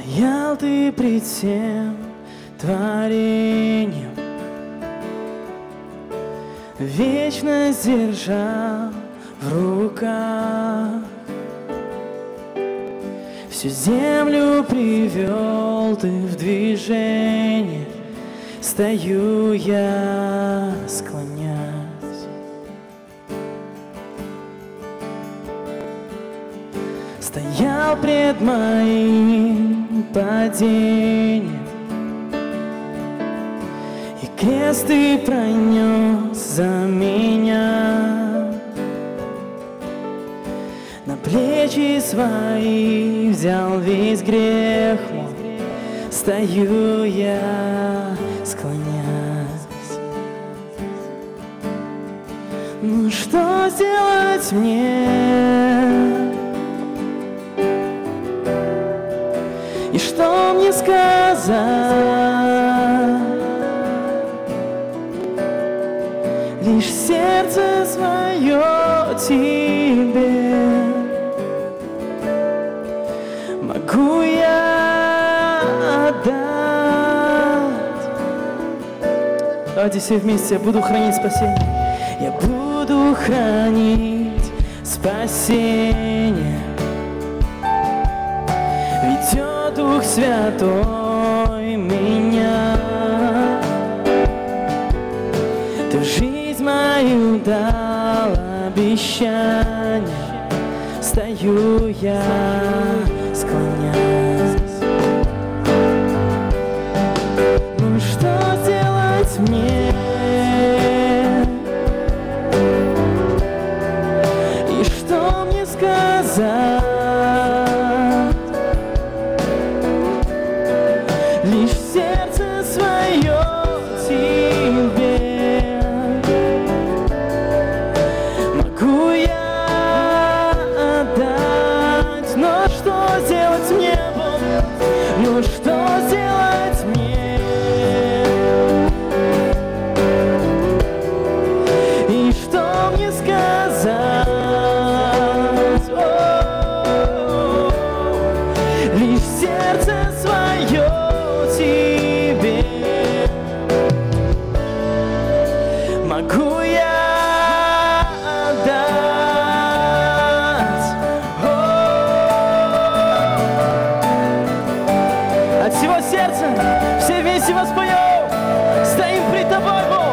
Стоял ты пред всем творением, вечность держал в руках. Всю землю привел ты в движение, стою я, склонясь. Стоял пред моим падением, и крест ты пронес за меня. На плечи свои взял весь грех мой, стою я, склонясь. Ну что сделать мне? И что мне сказать? Лишь сердце свое тебе могу я отдать. Давайте все вместе. Я буду хранить спасение. Я буду хранить спасение. Ведет Дух Святой меня. Ты жизнь мою дал обещание. Стою я, склонясь. Ну что сделать мне? И что мне сказать? Лишь сердце свое тебе могу я отдать. Но что сделать мне, Бог? Ну что сделать мне? И что мне сказать? Лишь сердце свое тебе могу я отдать. От всего сердца все вместе воспоем. Стоим пред тобой, Бог.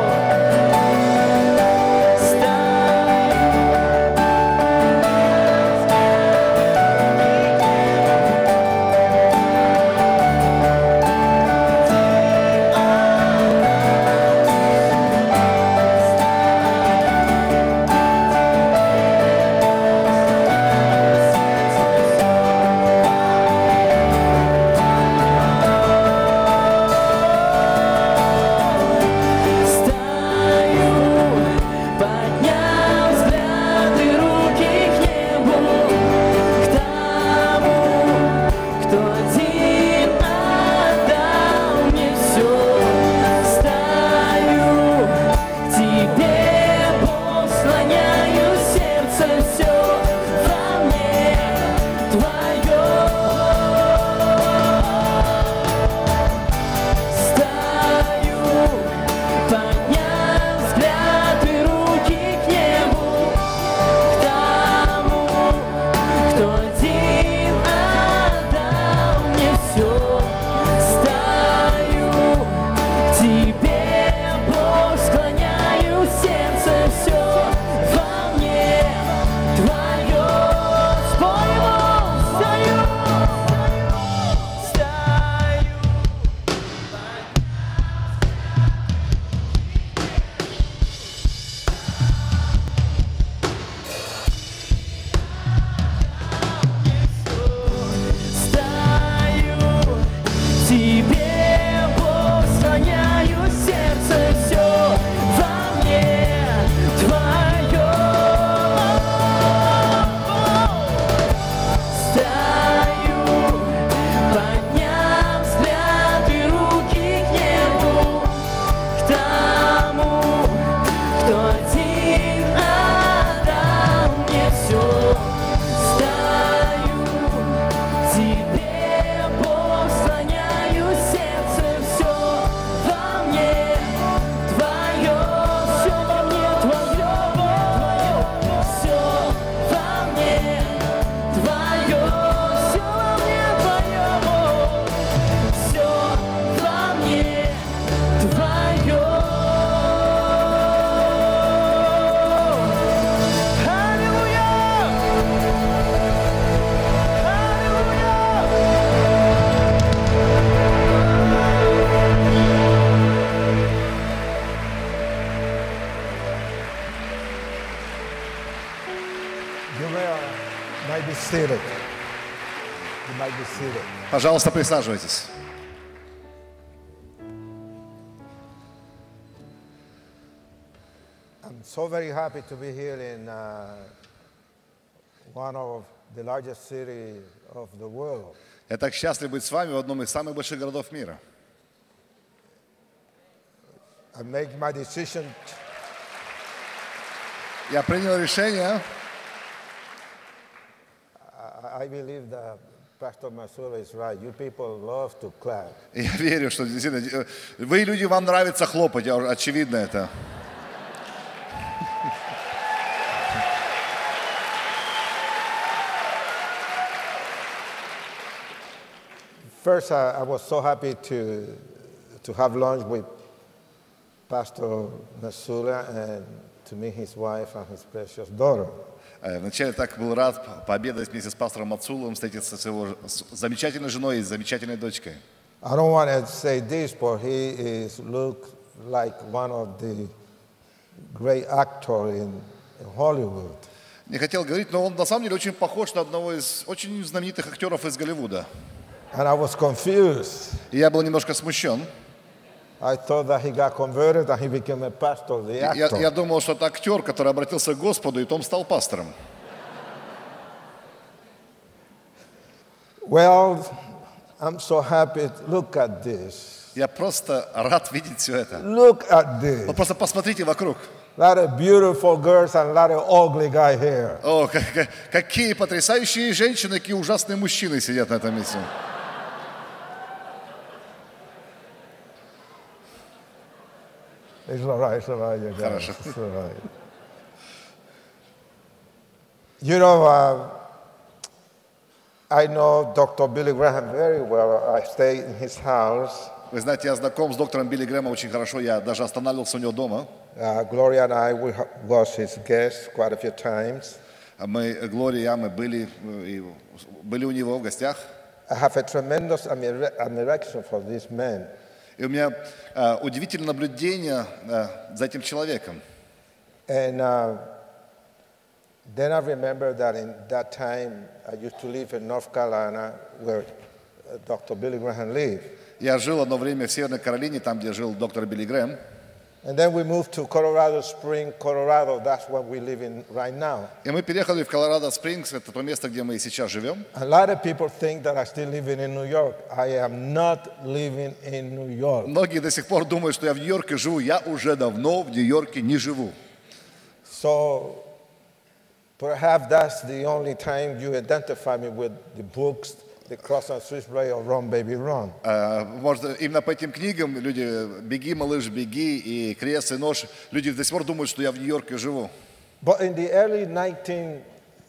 seated. Пожалуйста, присаживайтесь. I'm so very happy to be here in one of the largest cities of the world. Я так счастлив быть с вами в одном из самых больших городов мира. I make my decision. Я принял решение. I believe that Pastor Masula is right. You people love to clap. Я верю, что действительно вы, люди, вам нравится хлопать, очевидно это. First, I was so happy to have lunch with Pastor Masula and to meet his wife and his precious daughter. Вначале так был рад пообедать вместе с пастором Мацуловым, встретиться с его замечательной женой и замечательной дочкой. I don't want to say this, but he looks like one of the great actors in Hollywood. Не хотел говорить, но он на самом деле очень похож на одного из очень знаменитых актеров из Голливуда. And I was confused. И я был немножко смущен. I thought that he got converted and he became a pastor, the actor. Я думал, что это актер, который обратился к Господу, и потом стал пастором. Well, I'm so happy. Look at this. Я просто рад видеть все это. Look at this. Вот просто посмотрите вокруг. A lot of beautiful girls and a lot of ugly guy here. О, какие потрясающие женщины, какие ужасные мужчины сидят на этом месте. It's all right, you guys. Хорошо. It's all right. You know, I know Dr. Billy Graham very well. I stayed in his house. Вы знаете, я знаком с доктором Билли Грэмом очень хорошо. Я даже останавливался у него дома. Gloria and I was his guests quite a few times. Мы, Глория и я, мы были у него в гостях. I have a tremendous admiration for this man. И у меня удивительное наблюдение за этим человеком. And then I remember that in that time I used to live in North Carolina where Dr. Billy Graham lived. Я жил одно время в Северной Каролине, там, где жил доктор Билли Грэм. And then we moved to Colorado Springs, Colorado. That's what we live in right now. И мы переехали в Колорадо Спрингс, это то место, где мы сейчас живем. A lot of people think that I still living in New York. I am not living in New York. Многие до сих пор думают, что я в Нью-Йорке живу. Я уже давно в Нью-Йорке не живу. So perhaps that's the only time you identify me with the books, The Cross and Switchblade or Run, Baby, Run. Может, именно по этим книгам люди «Беги, малыш, беги» и «Крест и нож», люди до сих пор думают, что я в Нью-Йорке живу. But in the early 1990s,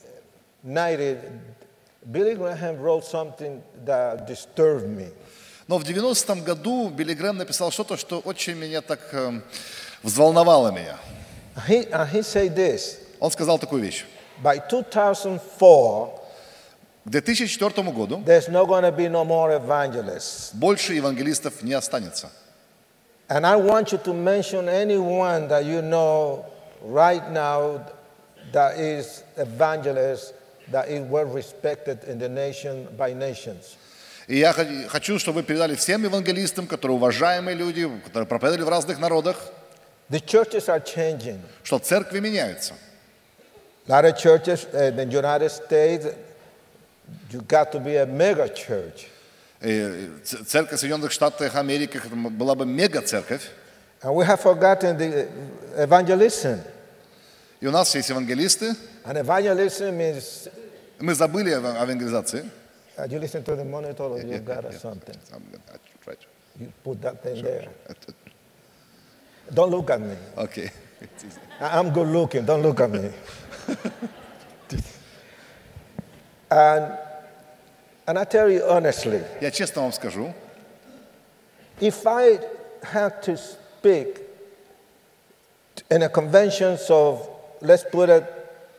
Billy Graham wrote something that disturbed me. Но в 90-м году Билли Грэм написал что-то, что очень меня так взволновало меня. He said this. Он сказал такую вещь. By 2004, к 2004 году there's not going to be no more evangelists. Больше евангелистов не останется. And I want you to mention anyone that you know right now that is evangelist, that is well respected in the nation by nations. И я хочу, чтобы вы передали всем евангелистам, которые уважаемые люди, которые проповедовали в разных народах, The churches are changing. Что церкви меняются. A lot of churches in the United States, you got to be a mega church. Церковь в Соединенных Штатах Америки была бы мега-церковь. And we have forgotten the evangelism. И у нас есть евангелисты. And evangelism means... Мы забыли о евангелизации. You listen to the monitor or you got something? You put that thing there. Don't look at me. Okay. I'm good looking. Don't look at me. And I tell you honestly, Я честно вам скажу, if I had to speak in a conventions of, let's put it,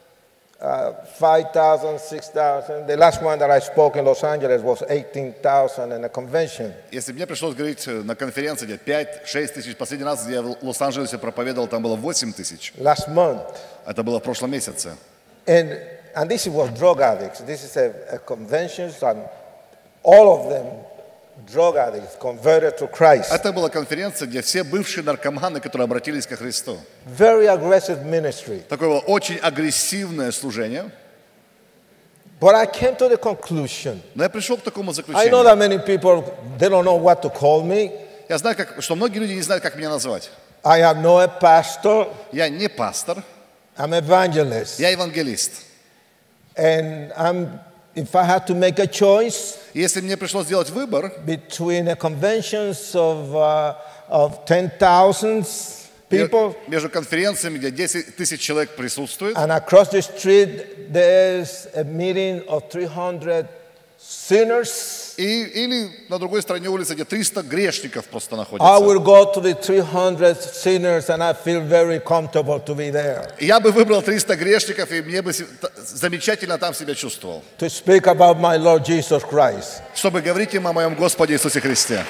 5,000, 6,000. The last one that I spoke in Los Angeles was 18,000 in a convention. Если мне пришлось говорить на конференции, где 5-6 тысяч, последний раз, где я в Лос-Анджелесе проповедовал, там было 8 тысяч. Last month. Это было в прошлом месяце. And this was drug addicts. This is a convention, and all of them drug addicts converted to Christ. Это была конференция, где все бывшие наркоманы, которые обратились ко Христу. Very aggressive ministry. Такое было очень агрессивное служение. But I came to the conclusion. Но я пришел к такому I know заключению. that many people, they don't know what to call me. Я знаю, что многие люди не знают, как меня назвать. I am not a pastor. Я не пастор, I'm evangelist. я евангелист. And if I had to make a choice Если мне пришлось сделать выбор between the conventions of 10,000 people между конференциями, где 10 тысяч человек присутствует, and across the street there's a meeting of 300 sinners, или на другой стороне улицы, где 300 грешников просто I находятся. will go to the 300 sinners and I feel very comfortable to be there. Я бы выбрал 300 грешников, и мне бы замечательно там себя чувствовал, To speak about my Lord Jesus Christ. чтобы говорить им о моем Господе Иисусе Христе.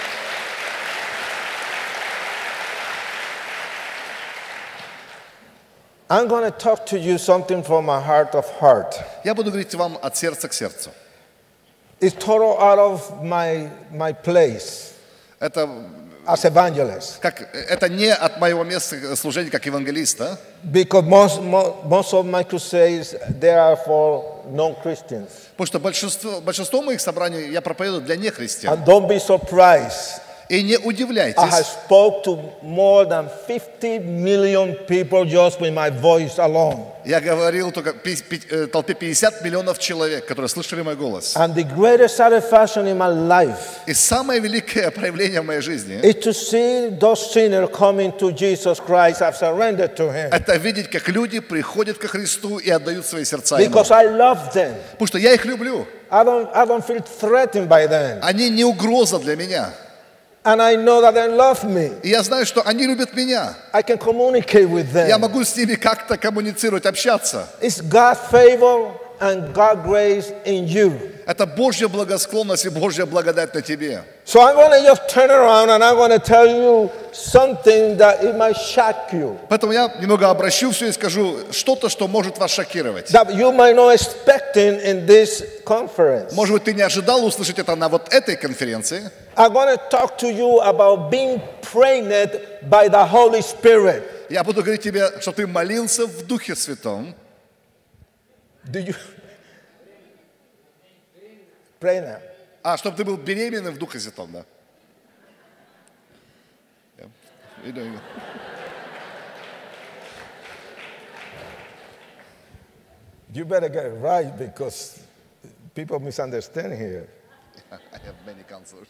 I'm going to talk to you something from my heart of heart. Я буду говорить вам от сердца к сердцу. It's total out of my place Это, as evangelist. это не от моего места служения как евангелиста, Because most of my crusades, they are for non-Christians. потому что большинство моих собраний я проповедую для нехристиан. And don't be surprised. И не I have удивляйтесь, spoke to more than 50 million people just with my voice alone. я говорил только толпе 50 миллионов человек, которые слышали мой голос. And the greatest satisfaction in my life И самое великое проявление в моей жизни is to see those sinners coming to Jesus Christ and surrender to Him. это видеть, как люди приходят ко Христу и отдают свои сердца Ему. Because I love them. Потому что я их люблю. I don't feel threatened by them. Они не угроза для меня. And I know that they love me. И я знаю, что они любят меня. I can communicate with them. Я могу с ними как-то коммуницировать, общаться. It's God's favor and God's grace in you. Это Божья благосклонность и Божья благодать на тебе. So I'm going to just turn around and I'm going to tell you something that it might shock you. Поэтому я немного обращу все и скажу что-то, что может вас шокировать. That you might not expecting in this conference. Может быть, ты не ожидал услышать это на вот этой конференции. I'm going to talk to you about being pregnant by the Holy Spirit. Я буду говорить тебе, что ты молился в Духе Святом. Do you pray now? Чтобы ты был беременным в Духе Святом, да? You're doing it. You better get it right because people misunderstand here. I have many counselors.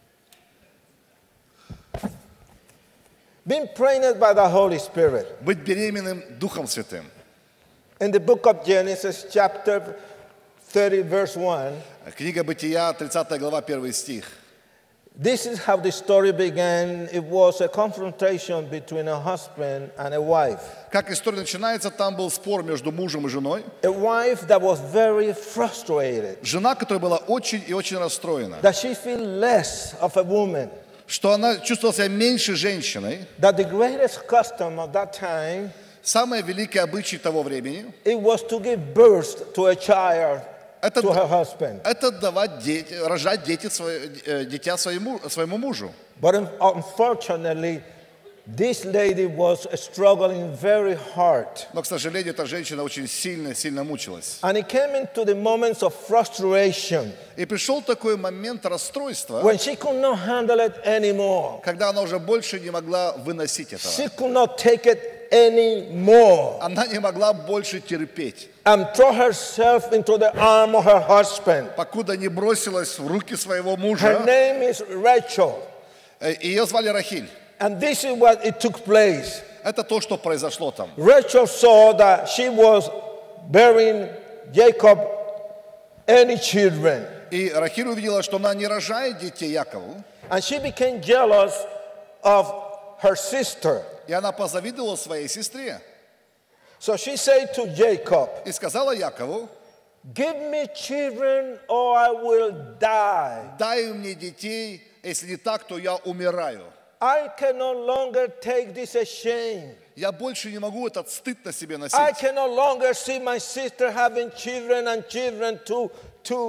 Being pregnant by the Holy Spirit. Быть беременным Духом Святым. In the book of Genesis, chapter 30, verse 1, Книга Бытия, 30 глава, 1 стих. this is how the story began. It was a confrontation between a husband and a wife. Как история начинается, там был спор между мужем и женой. A wife that was very frustrated, Жена, которая была очень и очень расстроена, that she felt less of a woman, что она чувствовала себя меньше женщиной. that the greatest custom of that time, Самый великий обычай того времени it was to give birth to a child to her husband. это давать рожать дитя своему мужу. But unfortunately, this lady was struggling very hard. Но, к сожалению, эта женщина очень сильно мучилась. And it came into the moments of frustration И пришел такой момент расстройства, when she could not handle it anymore. когда она уже больше не могла выносить She этого. could not take it anymore Она не могла больше терпеть, and throw herself into the arm of her husband. покуда не бросилась в руки своего Her мужа. name is Rachel. Ее звали Рахиль. And this is what it took place. Это то, что произошло там. Rachel saw that she was bearing Jacob any children. И Рахиль увидела, что она не рожает детей Якову. And she became jealous of her sister. И она позавидовала своей сестре. So she said to Jacob, И сказала Якову: give me children or I will die. дай мне детей, если не так, то я умираю. I can no longer take this shame. Я больше не могу этот стыд на себе I носить. can no longer see my sister having children and children to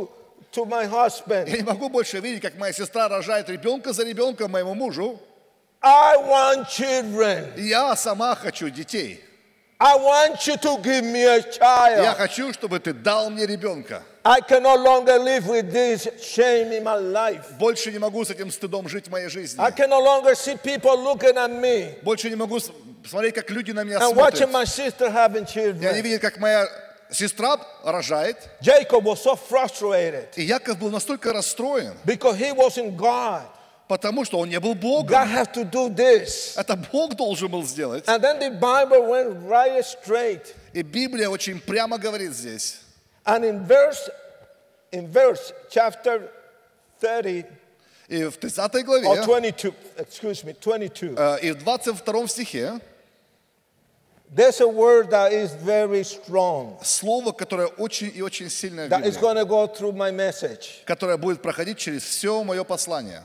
to my husband. Я не могу больше видеть, как моя сестра рожает ребенка за ребенком моему мужу. I want children. Я сама хочу детей. I want you to give me a Я child. хочу, чтобы ты дал мне ребенка. I can no longer live with this shame in my life. Больше не могу с этим стыдом жить в моей жизни. I can no longer see people looking at me Больше не могу смотреть, как люди на меня and watching смотрят. my sister having Я не children. видел, как моя сестра рожает. Jacob was so frustrated И Яков был настолько расстроен, because he wasn't God. потому что он не был God Богом. has to do this. Это Бог должен был сделать. And then the Bible went right straight. И Библия очень прямо говорит здесь. And in verse chapter 30 И в 30 or главе, 22, excuse me, 22, и в 22 стихе, there's a word that is very strong, слово, которое очень и очень сильное в that is Библии, going to go through my message. которое будет проходить через все мое послание.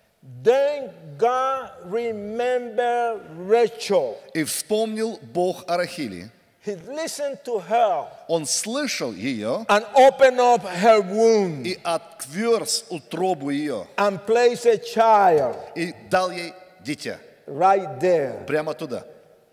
Then God remembered Rachel. И вспомнил Бог о Рахиле. He listened to her Он слышал ее and opened up her womb и отверз утробу ее. and placed a child И дал ей дитя. right there. Прямо туда.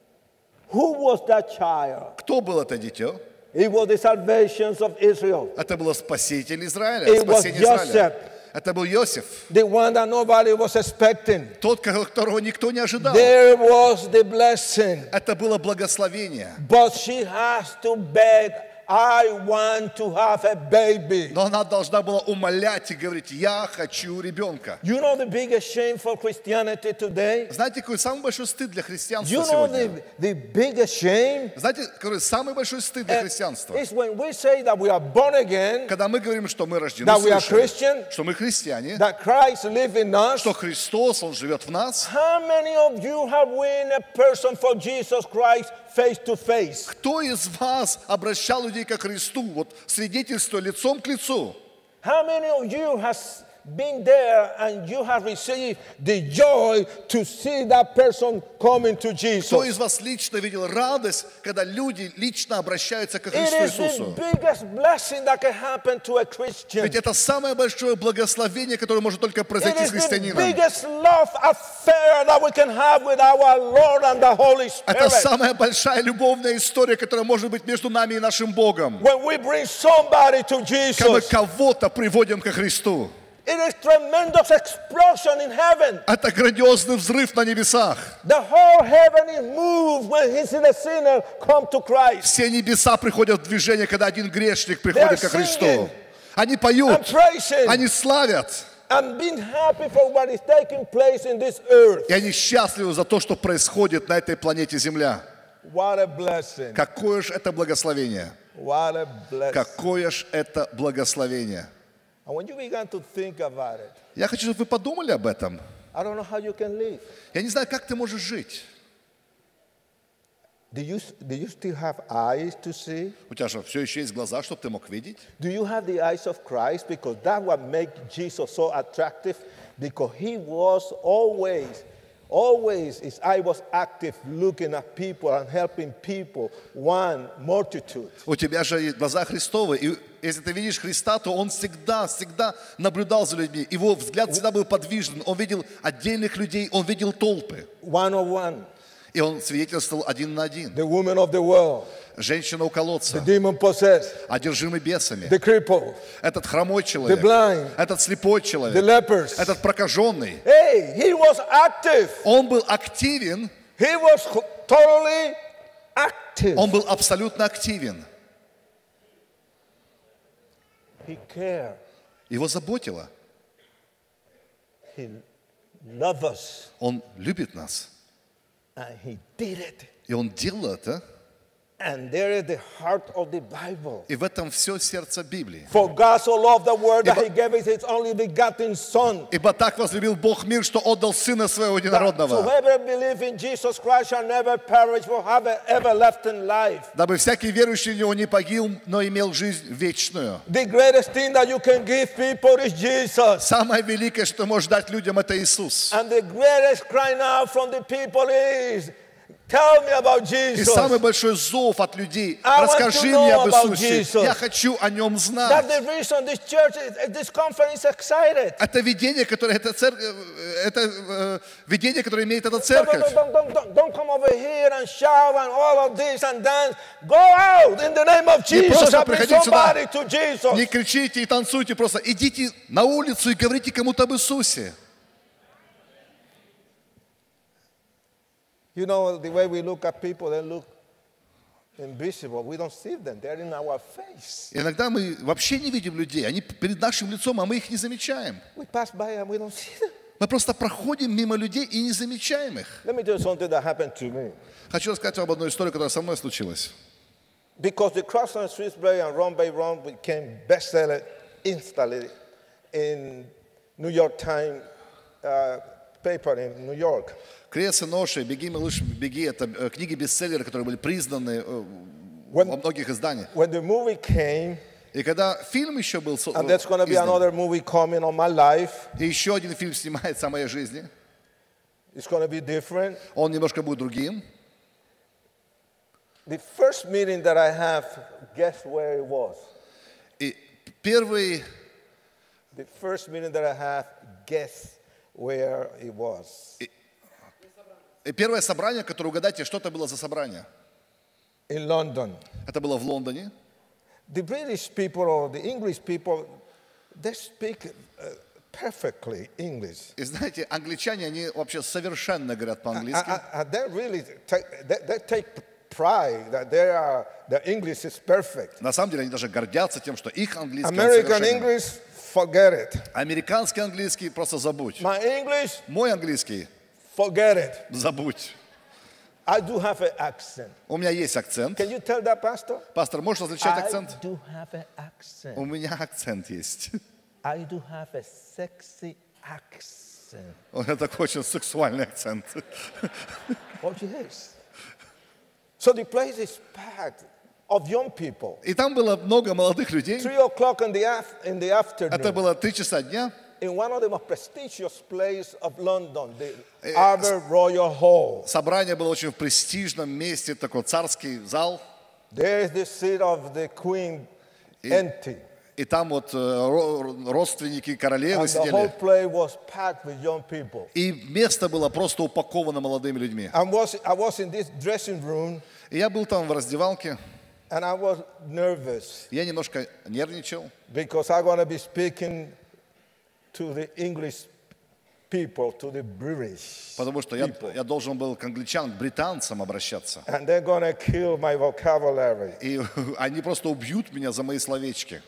Who was that child? Кто был это дитё? It was the salvation of Israel. Это был спаситель Израиля. It was Спасение Израиля. Joseph, Это был Иосиф. the one that nobody was expecting. Тот, которого никто не ожидал. There was the blessing, Это было благословение. but she has to beg, I want to have a baby. Но она должна была умолять и говорить, я хочу ребенка. You know the biggest shame for Christianity today? Знаете, какой самый большой стыд для христианства You know сегодня? the biggest shame Знаете, какой самый большой стыд для христианства? is when we say that we are born again, Когда мы говорим, что мы рождены that we are свыше, Christian, что мы христиане, that Christ lives in us. что Христос, Он живет в нас. How many of you have won a person for Jesus Christ face to face? Кто из вас обращал людей ко Христу, вот свидетельство лицом к лицу? How many of you has been there and you have received the joy to see that person coming to Кто Jesus? из вас лично видел радость, когда люди лично обращаются ко It Христу is the Иисусу? biggest blessing that can happen to a Christian. Ведь это самое большое благословение, которое может только It произойти is с the христианином. biggest love affair that we can have with our Lord and the Holy Это Spirit. самая большая любовная история, которая может быть между нами и нашим Богом. When we bring somebody to Когда мы Jesus, кого-то приводим ко Христу. it is tremendous explosion in heaven. Это грандиозный взрыв на небесах. The whole heaven is moved when he sees a sinner come to Christ. Все небеса приходят в движение, когда один грешник приходит ко Христу. singing Они And поют, praising они славят, and being happy for what is taking place in this earth. и они счастливы за то, что происходит на этой планете Земля. What a blessing. Какое же это благословение! What a blessing. Какое же это благословение! And when you begin to think about it, Я хочу, чтобы вы подумали об этом. I don't know how you can live. Я не знаю, как ты можешь жить. Do you still have eyes to see? У тебя же все еще есть глаза, чтобы ты мог видеть. Do you have the eyes of Christ? Because that what make Jesus so attractive. Because he was always his eye was active, looking at people and helping people, one multitude. У тебя же глаза Христовы, и если ты видишь Христа, то Он всегда наблюдал за людьми. Его взгляд всегда был подвижен. Он видел отдельных людей, Он видел толпы. One on one. И Он свидетельствовал один на один. The woman of the world, Женщина у the колодца, demon possessed, одержимый бесами, the cripple, этот хромой человек, the blind, этот слепой the человек, lepers. этот прокаженный. Hey, he was active. Он был активен, He was totally active. он был абсолютно активен. He cared. Его заботило. He loved us. Он любит нас. And he did it. И Он делал это. And there is the heart of the Bible. И в этом все сердце Библии. For God so loved the world that he gave his only begotten Son. Ибо так возлюбил Бог мир, что отдал Сына Своего That Единородного, whoever believes in Jesus Christ shall never perish, will have an everlasting life. дабы всякий верующий в Него не погиб, но имел жизнь вечную. The greatest thing that you can give people is Jesus. Самое великое, что можешь дать людям, это Иисус. And the greatest cry now from the people is, Tell me about И Jesus. самый большой зов от людей: I want to расскажи know мне об about Иисусе. Jesus. Я хочу о нем That's знать. the reason this church, this conference is excited. Это видение, которое видение, которое имеет эта Don't, церковь. don't come over here and shout and all of this and dance. Go out in the name of Не Jesus просто and bring приходите сюда, somebody to Jesus. не кричите и танцуйте, просто идите на улицу и говорите кому-то об Иисусе. You know, the way we look at people, they look invisible. We don't see them. They're in our face. Иногда мы вообще не видим людей, они перед нашим лицом, а мы их не замечаем. We pass by and we don't see them. Мы просто проходим мимо людей и не замечаем их. Let me tell you something that happened to me. Хочу рассказать вам одну историю, которая со мной случилась. Because the croissant Swissberry and Ron by Ron became bestseller instantly in New York Times paper in New York. «Крес и ноши», «Беги, малыш, беги» — это книги-бестселлеры, которые были признаны во многих изданиях. When the movie came, И когда фильм еще был and there's going to be издан, another movie coming on my life, и еще один фильм снимается о моей жизни, it's going to be different. он немножко будет другим. The first meeting that I have, guess where it was? И первый The first meeting that I have, guess where it was? И первое собрание, которое, угадайте, что это было за собрание? In London. Это было в Лондоне. The British people or the English people, they speak perfectly English. И знаете, англичане, они вообще совершенно говорят по-английски. And they really they take pride that their English is perfect. На самом деле, они даже гордятся тем, что их английский American совершенен. English, forget it. Американский английский просто забудь. My English, Мой английский forget it. забудь. I do have an accent. У меня есть акцент. Can you tell that, Pastor? Пастор, можешь различать акцент? I do have an accent. У меня акцент есть. I do have a sexy accent. У меня такой очень сексуальный акцент. Oh, yes. So the place is packed of young people. И там было много молодых людей. 3 o'clock in the afternoon. Это было 3 часа дня. In one of the most prestigious places of London, the Albert Royal Hall. Собрание было очень в престижном месте, такой царский зал. There is the seat of the Queen empty. И там вот родственники королевы And the whole сидели. place was packed with young people. И место было просто упаковано молодыми людьми. I was in this dressing room, И я был там в раздевалке. and I was nervous Я немножко нервничал, because I'm going to be speaking to the English people, to the British потому что people. я должен был к англичанам, к британцам обращаться. And they're going to kill my vocabulary. И они просто убьют меня за мои словечки.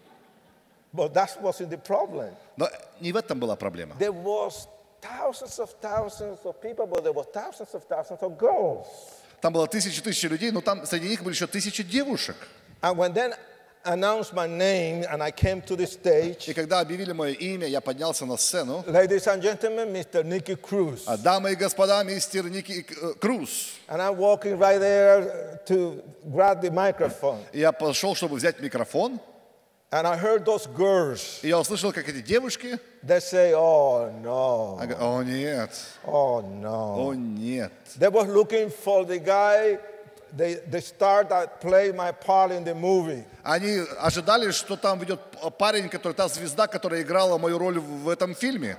But that wasn't the problem. Но не в этом была проблема. There was thousands of people, but there were thousands of girls. Там было тысячи людей, но там среди них были еще 1000 девушек. And when then announced my name and I came to the stage, И когда объявили мое имя, я поднялся на сцену. ladies and gentlemen, Mr. Nicky Cruz. Дамы и господа, мистер Ники Круз. And I'm walking right there to grab the microphone. И я пошел, чтобы взять микрофон. And I heard those girls. И я услышал, как эти девушки. They say, oh no, О нет, oh no. о нет. They were looking for the guy, the star that played my part in the movie. Они ожидали, что там ведет парень, который та звезда, которая играла мою роль в этом фильме.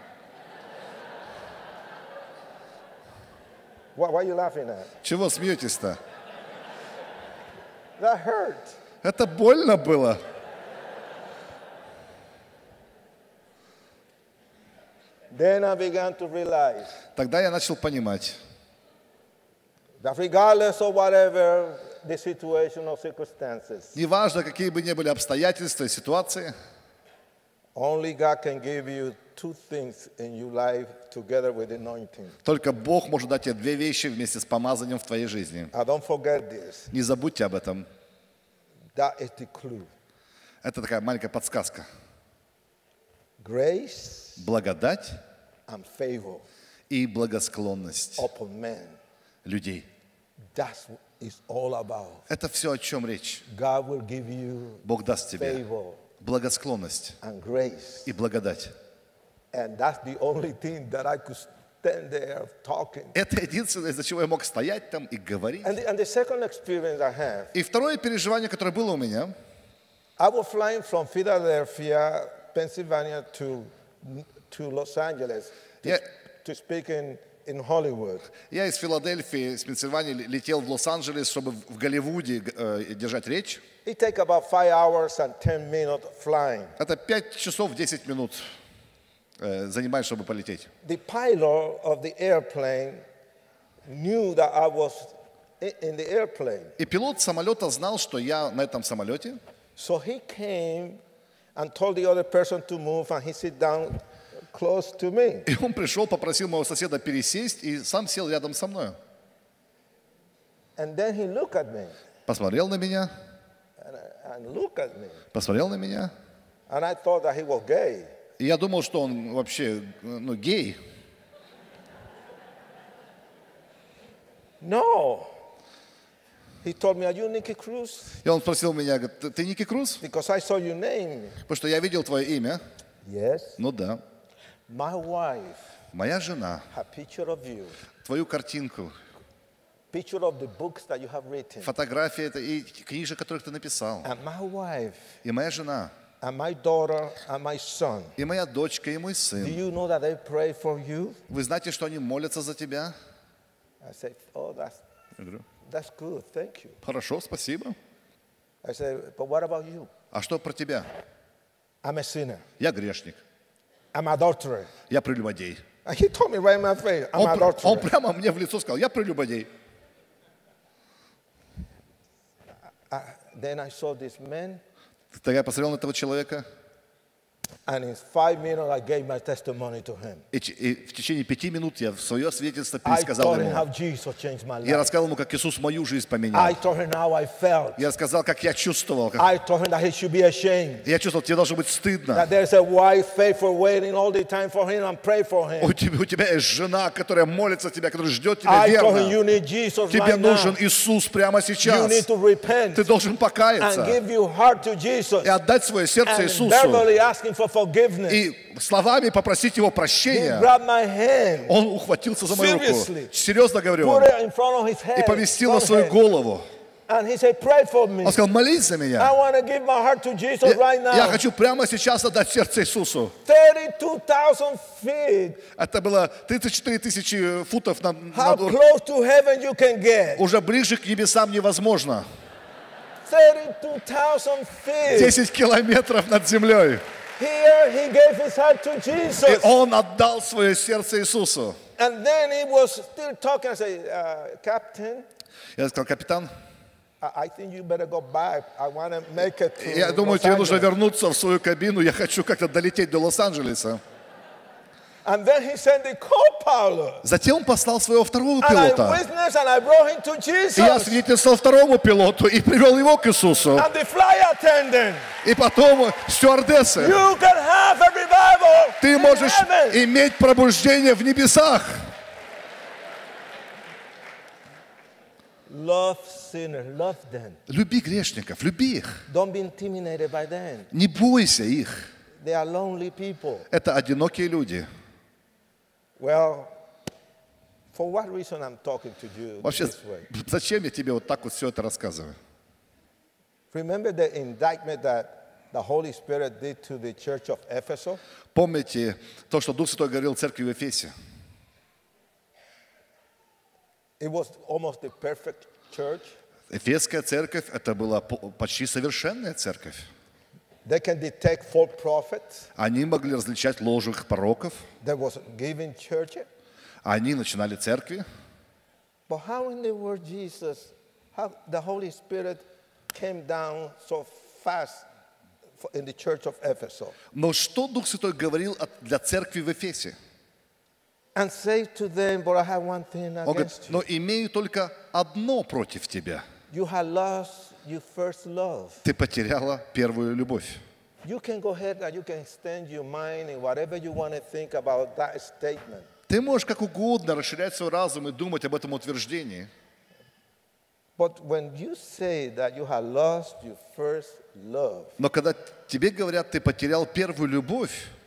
What are you laughing at? Чего смеетесь-то? That hurt. Это больно было. Then I began to realize Тогда я начал понимать, that regardless of whatever the situation or circumstances, неважно, какие бы ни были обстоятельства и ситуации, only God can give you two things in your life together with anointing. только Бог может дать тебе две вещи вместе с помазанием в твоей жизни. Don't forget this. Не забудьте об этом. That is the clue. Это такая маленькая подсказка. Grace Благодать and favor и благосклонность upon men. людей. That's what it's all about. Это все, о чем речь. God will give you Бог даст тебе favor благосклонность and grace. и благодать. And that's the only thing that I could stand there talking. Это единственное, из-за чего я мог стоять там и говорить. And the second experience I have, И второе переживание, которое было у меня, I was flying from Philadelphia, Pennsylvania to Los Angeles Я- to speak in Hollywood. я из Филадельфии, из Пенсильвании летел в Лос-Анджелес, чтобы в Голливуде держать речь. It takes about 5 hours and 10 minutes flying. Это 5 часов 10 минут занимает, чтобы полететь. The pilot of the airplane knew that I was in the airplane. И пилот самолета знал, что я на этом самолете. So he came and told the other person to move, and he sit down close to me. И он пришел, попросил моего соседа пересесть, и сам сел рядом со мной. And then he looked at me Посмотрел на меня, and looked at me. посмотрел на меня. And I thought that he was gay. И я думал, что он вообще, гей. No. He told me, "Are you Nicky Cruz?" И он спросил меня, говорит, ты Ники Круз? Because I saw your name. Потому что я видел твое имя. Yes. Ну да. My wife, Моя жена, a picture of you, твою картинку, picture of the books that you have written. фотографии это и книжек, которых ты написал. And my wife, И моя жена, and my daughter, and my son. и моя дочка, и мой Do сын. you know that they pray for you? Вы знаете, что они молятся за тебя? I said, "Oh, Я говорю, that's good. Thank you." хорошо, спасибо. I said, "But what about you?" А что про тебя? I'm a sinner. Я грешник. I'm adulterer. Я прелюбодей. And he told me right in my face, I'm Он adulterer. прямо мне в лицо сказал, я прелюбодей. Then I saw this man, Тогда я посмотрел на этого человека, and in 5 minutes I gave my testimony to him. и в течение 5 минут я свое свидетельство I пересказал told him how ему. Jesus changed my Я life. рассказал ему, как Иисус мою жизнь I поменял. told him how I felt. Я рассказал, как я чувствовал. I told him that he should be ashamed. Я чувствовал, тебе должно быть стыдно. That there's a wife faithful waiting all the time for him and pray for him. У тебя есть жена, которая молится тебя, которая ждет тебя I told him верно. you need Jesus Тебе right нужен now. Иисус прямо You сейчас. need to repent Ты должен and покаяться give your heart to Jesus и отдать свое сердце and Иисусу. verbally asking for forgiveness. И словами попросить Его He прощения. grabbed my hand, Он ухватился за мою руку. Seriously. Серьезно говорю put вам. it in front of his И head, поместил на свою forehead, голову. and he said, "Pray for me. Он сказал, молись за I меня. want to give my heart to Jesus right Я now." хочу прямо сейчас отдать сердце Иисусу. 32,000 feet. Это было 34 тысячи футов How close to heaven you can get? уже ближе к небесам невозможно. 32,000 feet. 10 километров над землей. Here he gave his heart to И Jesus. он отдал свое сердце Иисусу. And then he was still talking. I said, "Captain, Я сказал, капитан, I think you better go back. I want to make it to я думаю, Los тебе нужно Angeles." вернуться в свою кабину. Я хочу как-то долететь до Лос-Анджелеса. And then he sent the co-pilot. Затем он послал своего второго And I пилота. witnessed and I brought him to И я Jesus. свидетельствовал второму пилоту и привел его к Иисусу. And the flight attendant. И потом стюардессы. You can have a revival Ты in можешь heaven. иметь пробуждение в небесах. Love sinners, love them. Люби грешников, люби их. Don't be intimidated by them. Не бойся их. They are lonely people. Это одинокие люди. Well, for what reason I'm talking to you Вообще, this way? зачем я тебе вот так вот все это рассказываю? Remember the indictment that the Holy Spirit did to the church of Ephesus? Помните то, что Дух Святой говорил церкви в Эфесе? It was almost the perfect church. Эфесская церковь, это была почти совершенная церковь. They can detect false prophets. Они могли различать ложных пророков. There was giving church. Они начинали церкви. But how in the word Jesus, how the Holy Spirit came down so fast in the church of Ephesus Но что Дух Святой говорил для церкви в Эфесе? and say to them, "But I have one thing Он говорит, against you. но имею только одно против тебя. You have lost your first love." Ты потеряла первую любовь. You can go ahead and you can extend your mind in whatever you want to think about that statement. Ты можешь как угодно расширять свой разум и думать об этом утверждении. But when you say that you have lost your first love, Но когда тебе говорят, ты потерял первую любовь,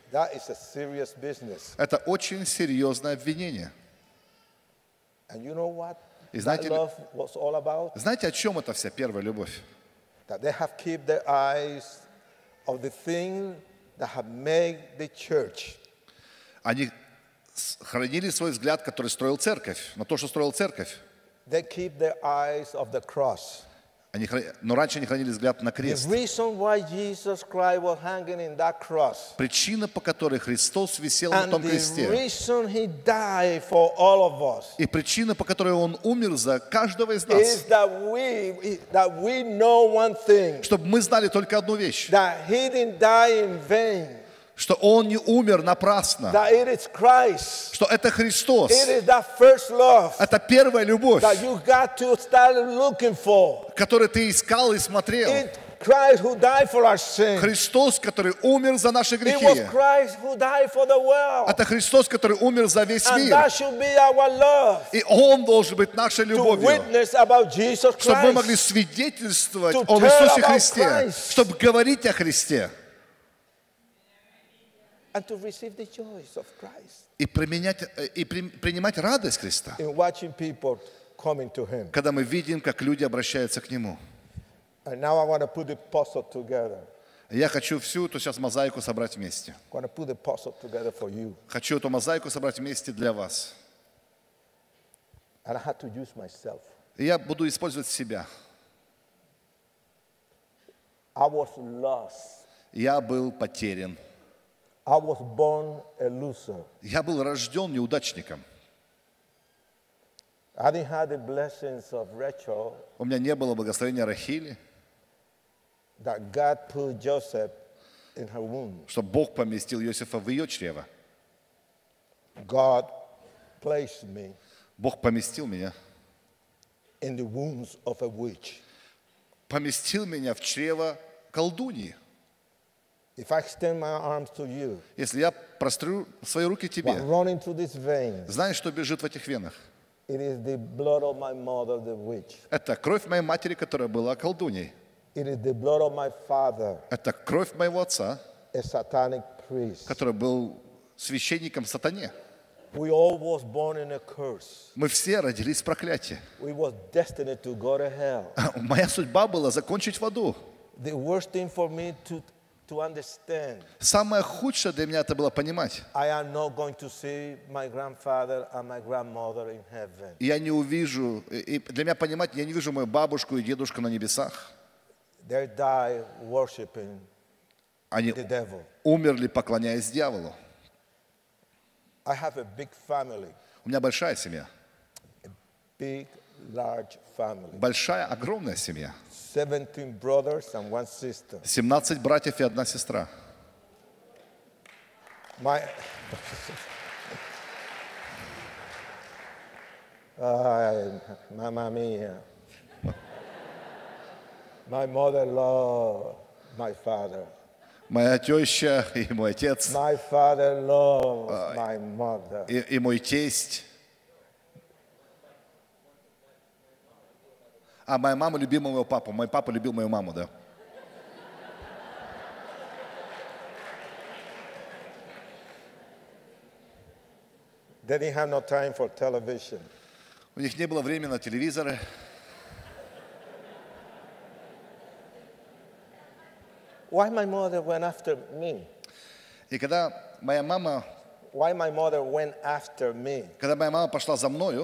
That is a serious business. Это очень серьезное обвинение. And you know what И that знаете, love was all about? знаете, о чем это вся первая любовь? That they have kept their eyes of the thing that have made the church. Они хранили свой взгляд, который строил церковь, на то, что строил церковь. They keep their eyes of the cross. Но раньше они хранили взгляд на The крест. reason why Jesus Christ was hanging in that cross, Причина, по которой Христос висел на and том the кресте, reason he died for all of us, и причина, по которой Он умер за каждого из is нас, that we know one thing, чтобы мы знали только одну вещь, that he didn't die in vain, что Он не умер напрасно, that it is Christ. что это Христос, It is that first love это первая любовь, that you got to start looking for. которую ты искал и смотрел. It's Christ who died for our sin. Христос, который умер за наши It was грехи. Christ who died for the world. Это Христос, который умер за весь And мир. that should be our love. И Он должен быть нашей To любовью. witness about Jesus Чтобы мы могли Christ. свидетельствовать To об tell Иисусе about Христе. Christ. Чтобы говорить о Христе. And to receive the joys of Christ. И принимать радость Христа. In watching people coming to Him. Когда мы видим, как люди обращаются к Нему. And now I want to put the puzzle together. Я хочу всю эту сейчас мозаику собрать вместе. I want to put the puzzle together for you. Хочу эту мозаику собрать вместе для вас. And I had to use myself. И я буду использовать себя. I was lost. Я был потерян. I was born a loser. Я был рожден неудачником. I didn't have the blessings of Rachel У меня не было благословения Рахили, that God put Joseph in her womb. что Бог поместил Иосифа в ее чрево. God placed me Бог поместил меня. in the wombs of a witch. Поместил меня в чрево колдуньи. If I extend my arms to you, Если я прострю свои руки тебе, what running through these veins, знаешь, что бежит в этих венах? it is the blood of my mother, the witch. Это кровь моей матери, которая была колдуньей. It is the blood of my father, Это кровь моего отца, a satanic priest. который был священником сатане. We all was born in a curse. Мы все родились в проклятии. We was destined to go to hell. Моя судьба была закончить в аду. The worst thing for me to understand, Самое худшее для меня это было понимать. I am not going to see my grandfather and my grandmother in heaven. Я не увижу, и для меня понимать, я не вижу мою бабушку и дедушку на небесах. They die worshiping Они the devil. умерли, поклоняясь дьяволу. I have a big family, У меня большая семья. big, large family. Большая, огромная семья. 17 brothers and 1 sister. 17 братьев и 1 сестра. My, Mamma mia. My mother loved my father. Моя теща и мой отец, My father loved my mother. и мой тесть. А моя мама любила моего папу. Мой папа любил мою маму, да. They didn't have no time for television. У них не было времени на телевизоры. Why my mother went after me? И когда моя мама пошла за мною,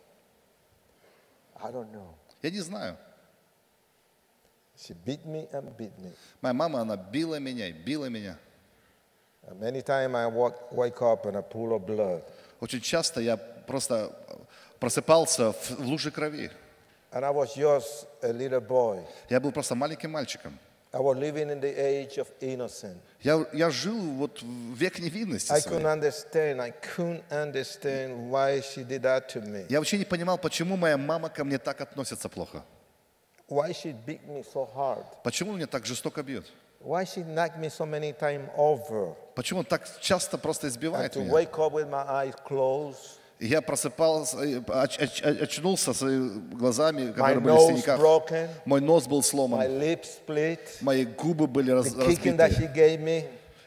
I don't know. я не знаю. She beat me and beat me. Моя мама, она била меня и била меня. And many times I wake up in a pool of blood. Очень часто я просто просыпался в луже крови. And I was just a little boy. Я был просто маленьким мальчиком. I was living in the age of innocence. Я жил вот в век невинности I своей. couldn't understand why she did that to me. Я вообще не понимал, почему моя мама ко мне так относится плохо. Why she beat me so hard? Почему он меня так жестоко бьет? Why she knocked me so many times over? Почему он так часто просто And избивает to меня? wake up with my eyes closed, И я просыпался, очнулся своими глазами, my которые были в nose синяках. broken, Мой нос был my сломан, lips split, мои губы были the kicking that разбиты. she gave me,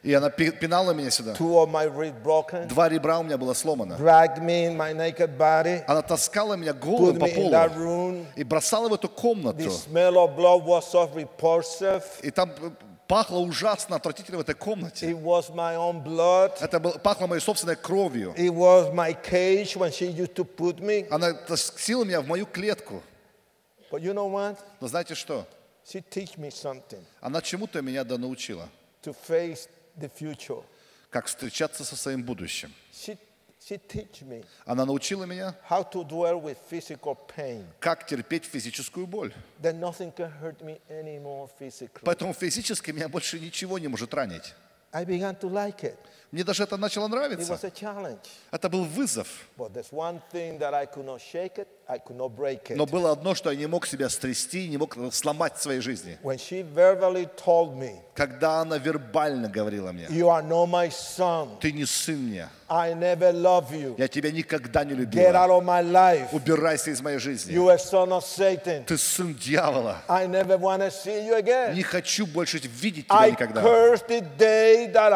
И она пинала меня сюда. 2 of my ribs broken, 2 ребра у меня было сломано. dragged me in my naked body, Она таскала меня put голым по me in that полу room. и бросала в эту комнату. The smell of blood was so repulsive. И там пахло ужасно, отвратительно в этой комнате. It was my own blood. Это пахло моей собственной кровью. It was my cage when she used to put me. Она тащила меня в мою клетку. But you know what? Но знаете что? She teach me something Она чему-то меня научила. to face the future. Как встречаться со своим будущим. She teach me Она научила меня, how to dwell with physical pain. как терпеть физическую боль. That nothing can hurt me anymore physically. Поэтому физически меня больше ничего не может ранить. I began to like it. Мне даже это начало It нравиться. was a challenge. Это был вызов. But there's one thing that I could not shake it, I could not break Но it. было одно, что я не мог себя стрясти, не мог сломать в своей жизни. When she verbally told me, Когда она вербально говорила мне: "You are not my son. ты не сын мне, I never love you. я тебя никогда не Get любила. out of my life. Убирайся из моей жизни. You are son of Satan. Ты сын дьявола. I never want to see you again. Не хочу больше видеть тебя I никогда. curse the day that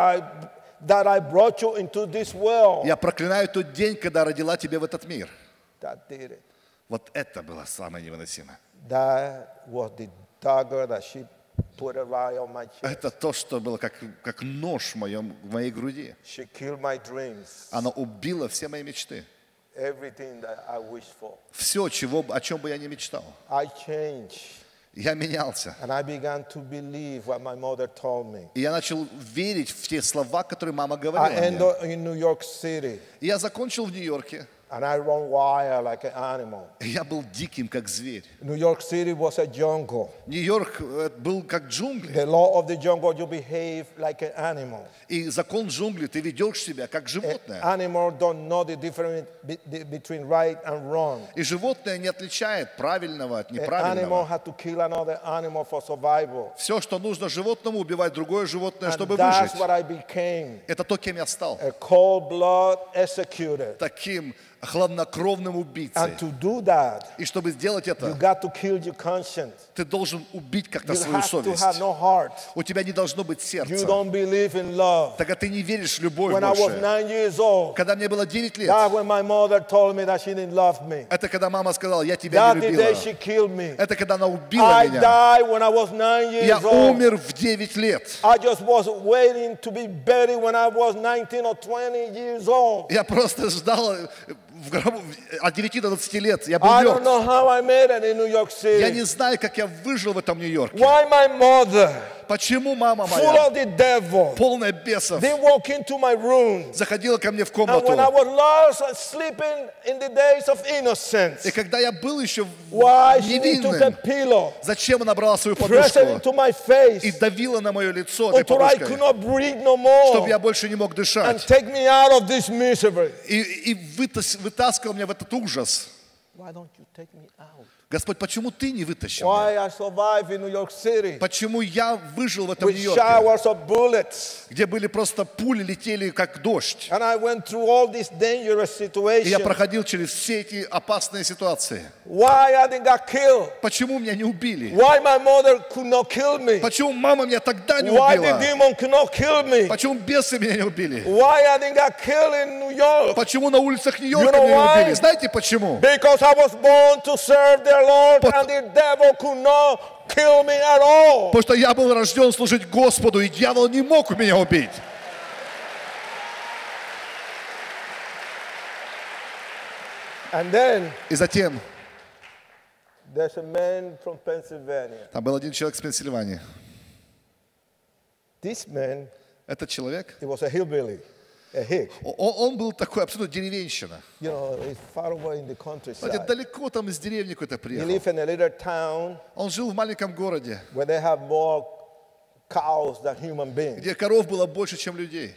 I brought you into this world." Я проклинаю тот день, когда родила тебя в этот мир. That did it. Вот это было самое невыносимое. That was the dagger that she put right on my chest. Это то, что было как нож в моей груди. She killed my dreams. Она убила все мои мечты. Everything that I wished for. Все, о чем бы я ни мечтал. I changed. Я менялся. And I began to believe what my mother told me. И я начал верить в те слова, которые мама I говорила ended мне. up in New York City. И я закончил в Нью-Йорке. And I run wild like an animal. И я был диким, как зверь. New York City was a jungle. Нью-Йорк был как джунгли. The law of the jungle, you behave like an animal. И закон джунглей, ты ведешь себя как животное. Animal don't know the difference between right and wrong. И животное не отличает правильного от An animal неправильного. had to kill another animal for survival. Все, что нужно животному, убивать другое животное, And чтобы that's выжить. what I became. Это то, кем я стал. A cold-blood executor. Таким хладнокровным убийцей. And to do that, И чтобы сделать you это, got to kill your conscience. ты должен убить как-то You свою have to совесть. have no heart. У тебя не должно быть You сердца. don't believe in love. Тогда ты не веришь в любовь When I was больше. 9 years old, Когда мне было 9 лет, that's when my mother told me that she didn't love me. это когда мама сказала: я тебя That's не the day любила. she killed me. Это когда она убила I меня. died when I was 9 Я years old. умер в 9 лет. I just was waiting to be buried when I was 19 or 20 years old. Я просто ждал в гробу от 9 до 20 лет. Я был I don't мертв. know how I made it in New York Я не City. знаю, как я выжил в этом Нью-Йорке. Why my mother, Почему мама full моя, of the devil, полная бесов, they walk into my room. заходила ко мне в And when I комнату? was lost and sleeping in the days of innocence, И когда я был еще why she took a невинным, pillow, зачем она брала свою pressed it подушку into my и face давила на мое лицо этой until I could подушкой, not breathe no more чтобы я больше не мог and дышать? take me out of this misery? И вытаскивал меня в этот ужас. Why don't you take me out? Господь, почему ты не вытащил меня? Why I survived in New York City Почему я выжил в этом with Нью-Йорке, showers of bullets? где были просто пули, летели как дождь? And I went through all these dangerous И я situations. проходил через все эти опасные ситуации. Why I didn't get killed? Почему меня не убили? Why my mother could not kill me? Почему мама меня тогда не Why the убила? demon could not kill me? Почему бесы меня не убили? Why I didn't get killed in New York? Почему на улицах Нью-Йорка You know меня не why? убили? Знаете почему? Because I was born to serve the Lord and the devil could not kill me at all. Потому что я был рожден служить Господу, и дьявол не мог меня убить. And then И затем, there's a man from Pennsylvania. там был один человек с Пенсильвании. This man, Этот человек, he was a hillbilly, a hick. он был такой абсолютно деревенщина. You know, he's far away in the Знаете, countryside. далеко там из деревни какой-то He приехал. lived in a little town Он жил в маленьком городе, where they have more cows than human beings. где коров было больше, чем людей.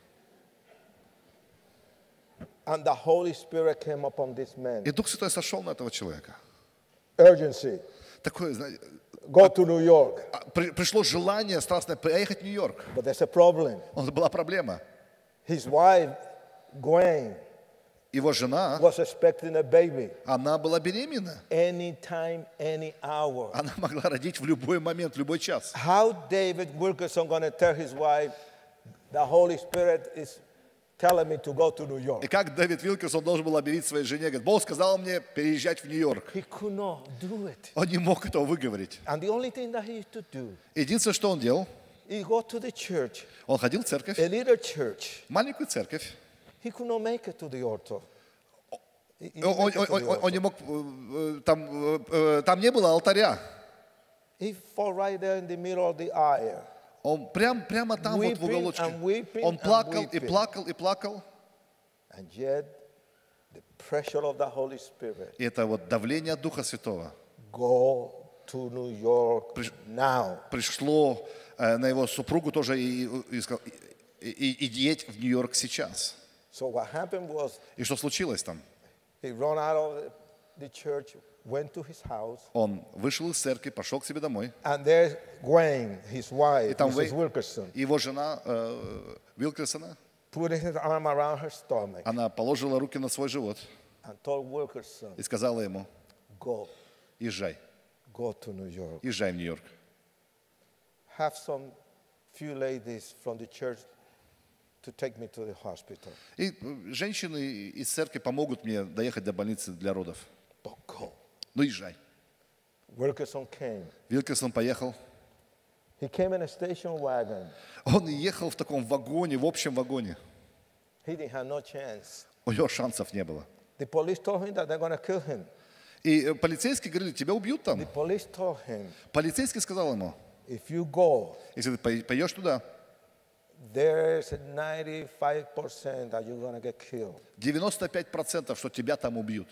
And the Holy Spirit came upon this man. И Дух Святой сошел на этого человека. Urgency. Такое, знаете, Go to New York. пришло желание страстное поехать в Нью-Йорк. But there's a problem. Была проблема. His wife, Gwen, Его жена, was expecting a baby. она была беременна. Anytime, any hour. Она могла родить в любой момент, в любой час. How David Wilkerson going to tell his wife, the Holy Spirit is telling me to go to New York. И как Дэвид Вилкерсон должен был объявить своей жене, говорит, Бог сказал мне переезжать в Нью-Йорк. He could not do it. Он не мог этого выговорить. And the only thing that he used to do, Единственное, что он делал, he go to the church, он ходил в церковь, a little church. маленькую церковь. He could not make it to the altar. Он не мог, там не было алтаря. He fall right there in the middle of the aisle. Он прямо там вот в уголочке. Weeping Он плакал и weeping. плакал и плакал. And yet, the pressure of the Holy Spirit. И это вот давление Духа Святого Go to New York now. пришло на его супругу тоже и сказал, едь в Нью-Йорк сейчас. So what happened was, И что случилось там? he ran out of the church, went to his house, Он вышел из церкви, пошел к себе домой. and there's Gwen, his wife, И там Mrs. Wilkerson, его жена Вилкерсона, putting his arm around her stomach она положила руки на свой живот and told Wilkerson, и сказала ему, go езжай, to New York. езжай в Нью-Йорк. Have some few ladies from the church to take me to the hospital. И женщины из церкви помогут мне доехать до больницы для родов. But go. Ну, езжай. Wilkerson came. Вилкерсон поехал. He came in a station wagon. Он ехал в таком вагоне, в общем вагоне. He didn't have no chance. У него шансов не было. The police told him that they're going to kill him. И полицейские говорили, тебя убьют там. The police told him, Полицейский сказал ему, if you go, если ты пойдешь туда, there's a 95% that you're going to get killed. 95%, что тебя там убьют.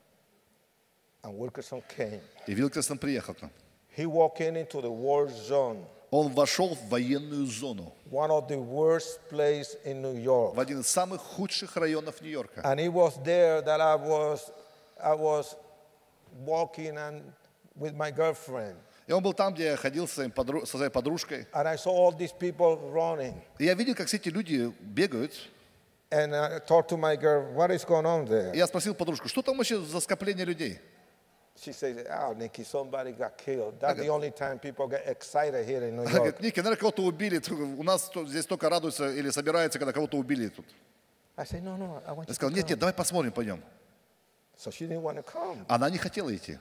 And Wilkerson came. И Вилкерсон приехал к нам. He walked into the war zone, Он вошел в военную зону, one of the worst places in New York. в один из самых худших районов Нью-Йорка. And it was there that I was walking and with my girlfriend. И он был там, где я ходил со своей подружкой. And I saw all these people running. И я видел, как все эти люди бегают. And I talked to my girl, what is going on there? И я спросил подружку, что там вообще за скопление людей? She says, oh, Nikki, somebody got killed. That's the only time people get excited here in New Она York. говорит, Ники, наверное, кого-то убили. У нас здесь только радуются или собираются, когда кого-то убили тут. I said, no, I want Я you сказал, to нет, come. нет, давай посмотрим, пойдем. So she didn't want to come. Она не хотела идти.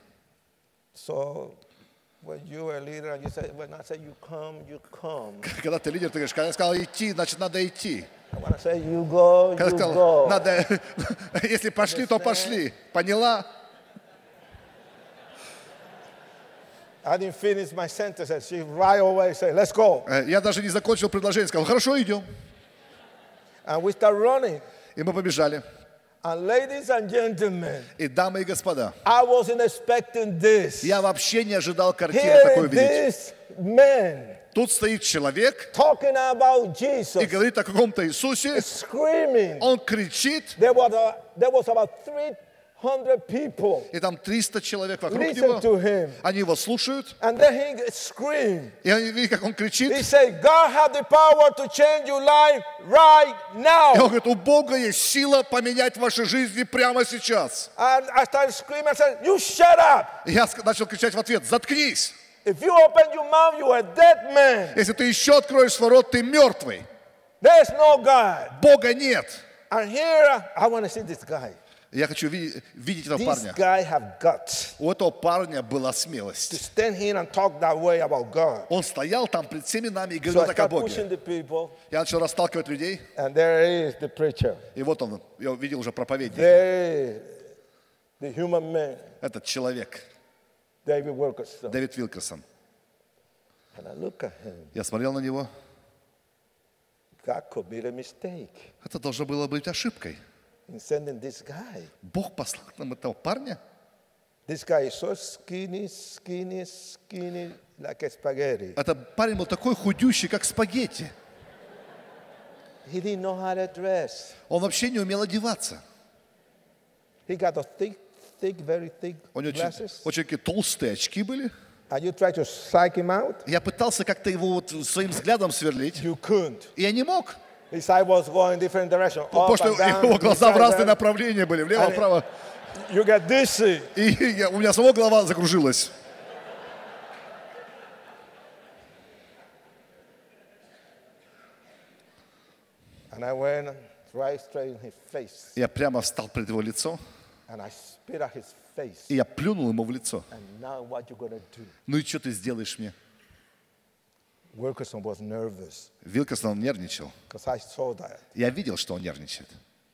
So when you were a leader and you said, when I say you come. Когда ты лидер, ты говоришь, когда я сказал идти, значит, надо идти. When I say you go, Когда you сказал, go. надо, если пошли, то пошли. Поняла? I didn't finish my sentence and she right away said, let's go. Я даже не закончил предложение, сказал, хорошо, идем. And we start running. И мы побежали. And ladies and gentlemen, И дамы и господа, I wasn't expecting this. я вообще не ожидал картины Here такой видеть. this man Тут стоит человек talking about и Jesus, говорит о каком-то Иисусе. screaming. Он кричит, There was about 300 people и там 300 человек вокруг listen него. to him. Они его слушают, And then he screamed. и они видят, как он кричит. He said, God has the power to change your life right И now. он говорит, у Бога есть сила поменять ваши жизни прямо сейчас. And I started screaming. I said, you shut up. И я начал кричать в ответ, заткнись. If you open your mouth, you are a dead man. Если ты еще откроешь свой рот, ты мертвый. There's no God. Бога нет. And here, I want to see this guy. Я хочу видеть этого This парня. guy have guts У этого парня была to смелость. stand here and talk that way about God. Он стоял там пред всеми нами и So говорил I так о started pushing Боге. the people, Я начал расталкивать людей, and there is the preacher. и вот он, я увидел уже проповедника. There is the human man, Этот человек, David Wilkerson. Дэвид Вилкерсон. And I look at him. Я смотрел на него. God could be a mistake Это должно было быть ошибкой. in sending this guy. Бог послал нам этого парня. This guy is so skinny, like a spaghetti. Этот парень был такой худющий, как спагетти. He didn't know how to dress. Он вообще не умел одеваться. He got a very thick У него glasses. очень такие толстые очки были. And you try to psych him out. Я пытался как-то его вот своим взглядом сверлить, You couldn't. и я не мог. His eye was going different direction. Потому Up что and down, его глаза в this разные side, that. направления были, влево, вправо. You get dizzy. И у меня самого голова закружилась. And I went right straight in his face. Я прямо встал перед его лицом, And I spit at his face. и я плюнул ему в лицо. And now what you gonna do? Ну и что ты сделаешь мне? Wilkerson was nervous Вилкерсон нервничал. because I saw that. Я видел, что он нервничает.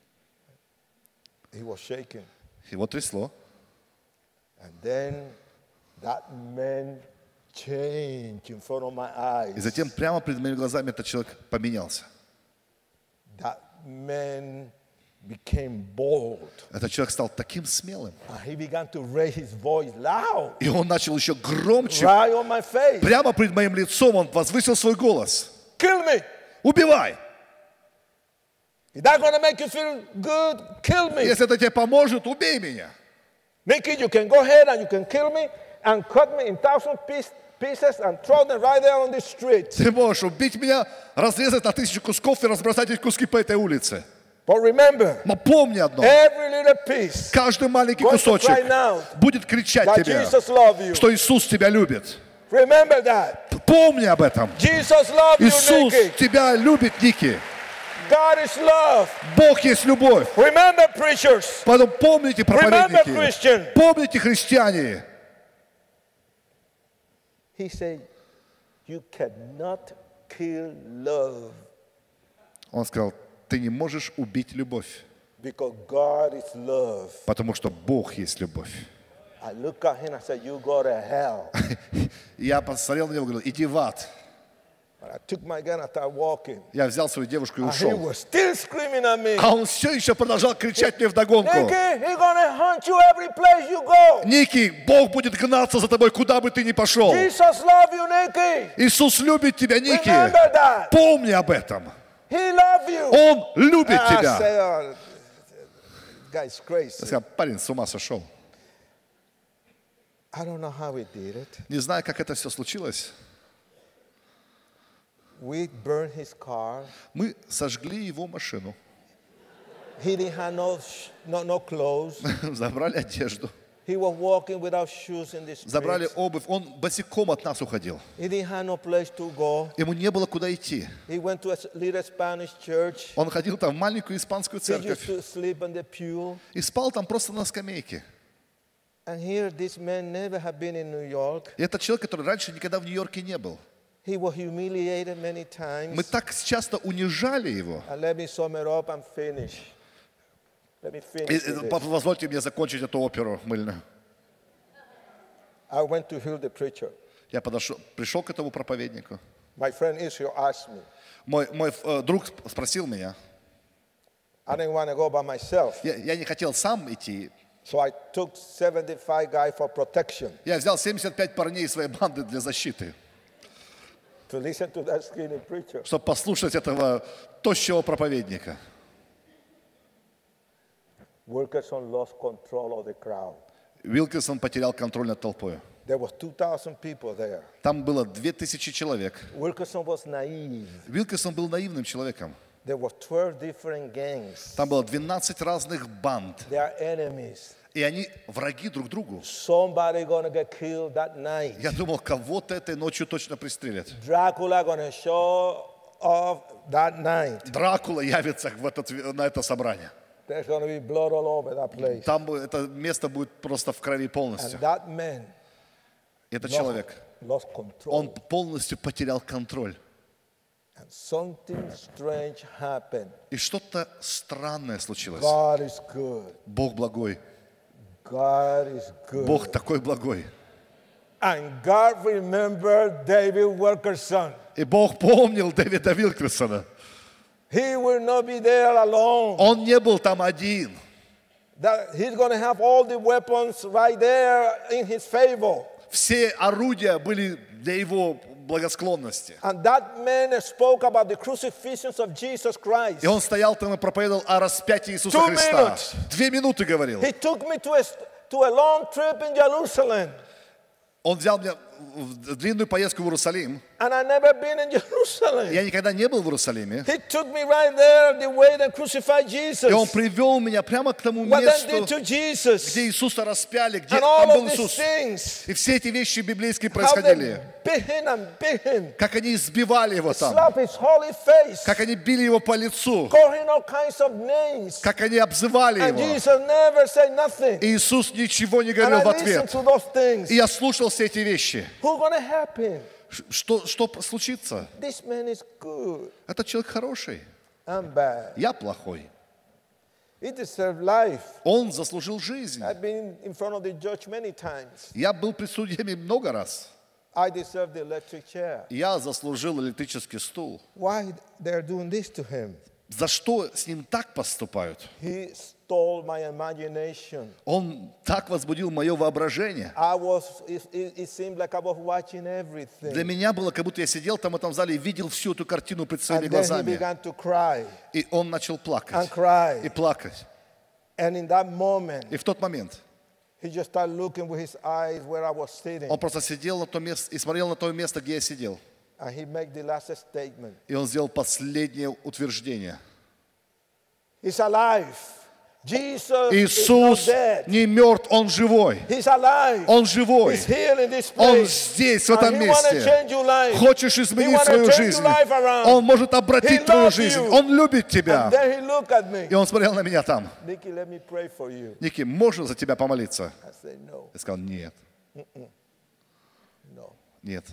He was shaking. Его трясло. And then that man changed in front of my eyes. И затем прямо перед моими глазами этот человек поменялся. That man became bold. Этот человек стал таким смелым. And he began to raise his voice loud. И он начал еще громче. Right on my face. Прямо перед моим лицом он возвысил свой голос. Kill me. Убивай! Is that going to make you feel good? Kill me. Если это тебе поможет, убей меня. Nikki, you can go ahead and you can kill me and cut me in 1,000 pieces and throw them right there on the street. Ты можешь убить меня, разрезать на 1000 кусков и разбросать эти куски по этой улице. But remember, Но помни одно. every little piece Каждый маленький going to кусочек cry now будет кричать that тебе, Jesus loves you. что Иисус тебя любит. Remember that. Помни об этом. Jesus loves you, Иисус Nikki. тебя любит, Ники. God is love. Бог есть любовь. Remember, preachers. Поэтому помните, Remember, проповедники. Christian. Помните, христиане. He said, you cannot kill love Он сказал, ты не можешь убить любовь, because God is love. потому что Бог есть любовь. I look at him and I said, you go to hell. Я посмотрел на него и говорил, иди в ад. But I took my gun and started walking. Я взял свою девушку и And he ушел. was still screaming at me. А он все еще продолжал кричать мне вдогонку. Nikki, he's gonna hunt you every place you go. Ники, Бог будет гнаться за тобой, куда бы ты ни пошел. Jesus loves you, Nikki. Иисус любит тебя, Ники. Remember that. Помни об этом. He loves you. Он любит I тебя. say, oh, guy's Я crazy. сказал, парень с ума сошел. I don't know how we did it. Не знаю, как это все случилось. We burned his car. Мы сожгли его машину, He didn't have no clothes. забрали одежду, He was walking without shoes in the забрали streets. обувь. Он босиком от нас уходил. He didn't have no place to go. Ему не было куда идти. He went to a little Spanish church. Он ходил там в маленькую испанскую He used церковь to sleep on the pew. и спал там просто на скамейке. And here, this man never had been in New York. И это человек, который раньше никогда в Нью-Йорке не был. He was humiliated many times. Мы так часто унижали его. And let me sum it up and finish. Let me finish with this. Позвольте мне закончить эту оперу мыльную. I went to heal the preacher. Я пришел к этому проповеднику. My friend Israel asked me. Мой друг спросил меня. I didn't want to go by myself. Я не хотел сам идти. So I took 75 guys for protection Я взял 75 парней из своей банды для защиты, to listen to that skinny preacher. чтобы послушать этого тощего проповедника. Wilkerson lost control of the crowd. Вилкерсон потерял контроль над толпой. There was 2,000 people there. Там было 2000 человек. Wilkerson was naive. Вилкерсон был наивным человеком. There were 12 different gangs. Там было 12 разных банд. They are enemies. И они враги друг другу. Somebody gonna get killed that night. Я думал, кого-то этой ночью точно пристрелят. Dracula gonna show off that night. Дракула явится на это собрание. There's gonna be blood all over that place. Там это место будет просто в крови полностью. And that man Этот человек, lost control. он полностью потерял контроль. And something strange happened. И что-то странное случилось. God is good. Бог благой. God is good. Бог такой благой. And God remembered David Wilkerson. И Бог помнил Дэвида Вилкерсона. He will not be there alone. Он не был там один. That he's going to have all the weapons right there in his favor. Все орудия были для его благосклонности. And that man spoke about the crucifixions of Jesus Christ. И он стоял там и проповедовал о распятии Иисуса 2 Христа. minutes. 2 минуты говорил. He took me to a long trip in Jerusalem. Он взял меня в длинную поездку в Иерусалим. and I never been in Jerusalem. Я никогда не был в Иерусалиме. He took me right there, the way they crucified Jesus. И Он привел меня прямо к тому What they did месту, to Jesus. где Иисуса распяли, где And там all был of these Иисус. things. И все эти вещи библейские How происходили. they beat him and beat him. Как они избивали его там. Slap his holy face. Как они били его по лицу. Call him all kinds of names. Как они обзывали And его. Jesus never said nothing. И Иисус ничего не And говорил в I listened ответ. to those things. И я слушал все эти вещи. Who's gonna help him? Что случится? This man is good. Этот человек хороший. I'm bad. Я плохой. He deserved life. Он заслужил жизнь. I've been in front of the judge many times. Я был пред судьями много раз. I deserve the electric chair. Я заслужил электрический стул. Why they're doing this to him? За что с ним так поступают? He stole my imagination. Он так возбудил мое воображение. It seemed like I was watching everything. Для меня было, как будто я сидел там в этом зале и видел всю эту картину пред своими And then he глазами. began to cry И он начал and плакать. cry. И плакать. And in that moment, И в тот момент he just started looking with his eyes where I was sitting. он просто сидел на то место и смотрел на то место, где я сидел. And he made the last statement. И он сделал последнее утверждение. He's alive. Jesus Иисус is not dead. не мертв, Он живой. He's alive. Он живой. He's here in this Он place. здесь, в этом And he wanna месте. change your life. Хочешь He изменить wanna свою turn жизнь? your life around. Он может обратить He твою loves жизнь. you. Он любит тебя. And then he looked at me. И он смотрел на меня там. Nicky, let me pray for you. Ники, можно за тебя помолиться? I said, no, Я сказал, нет, no. нет.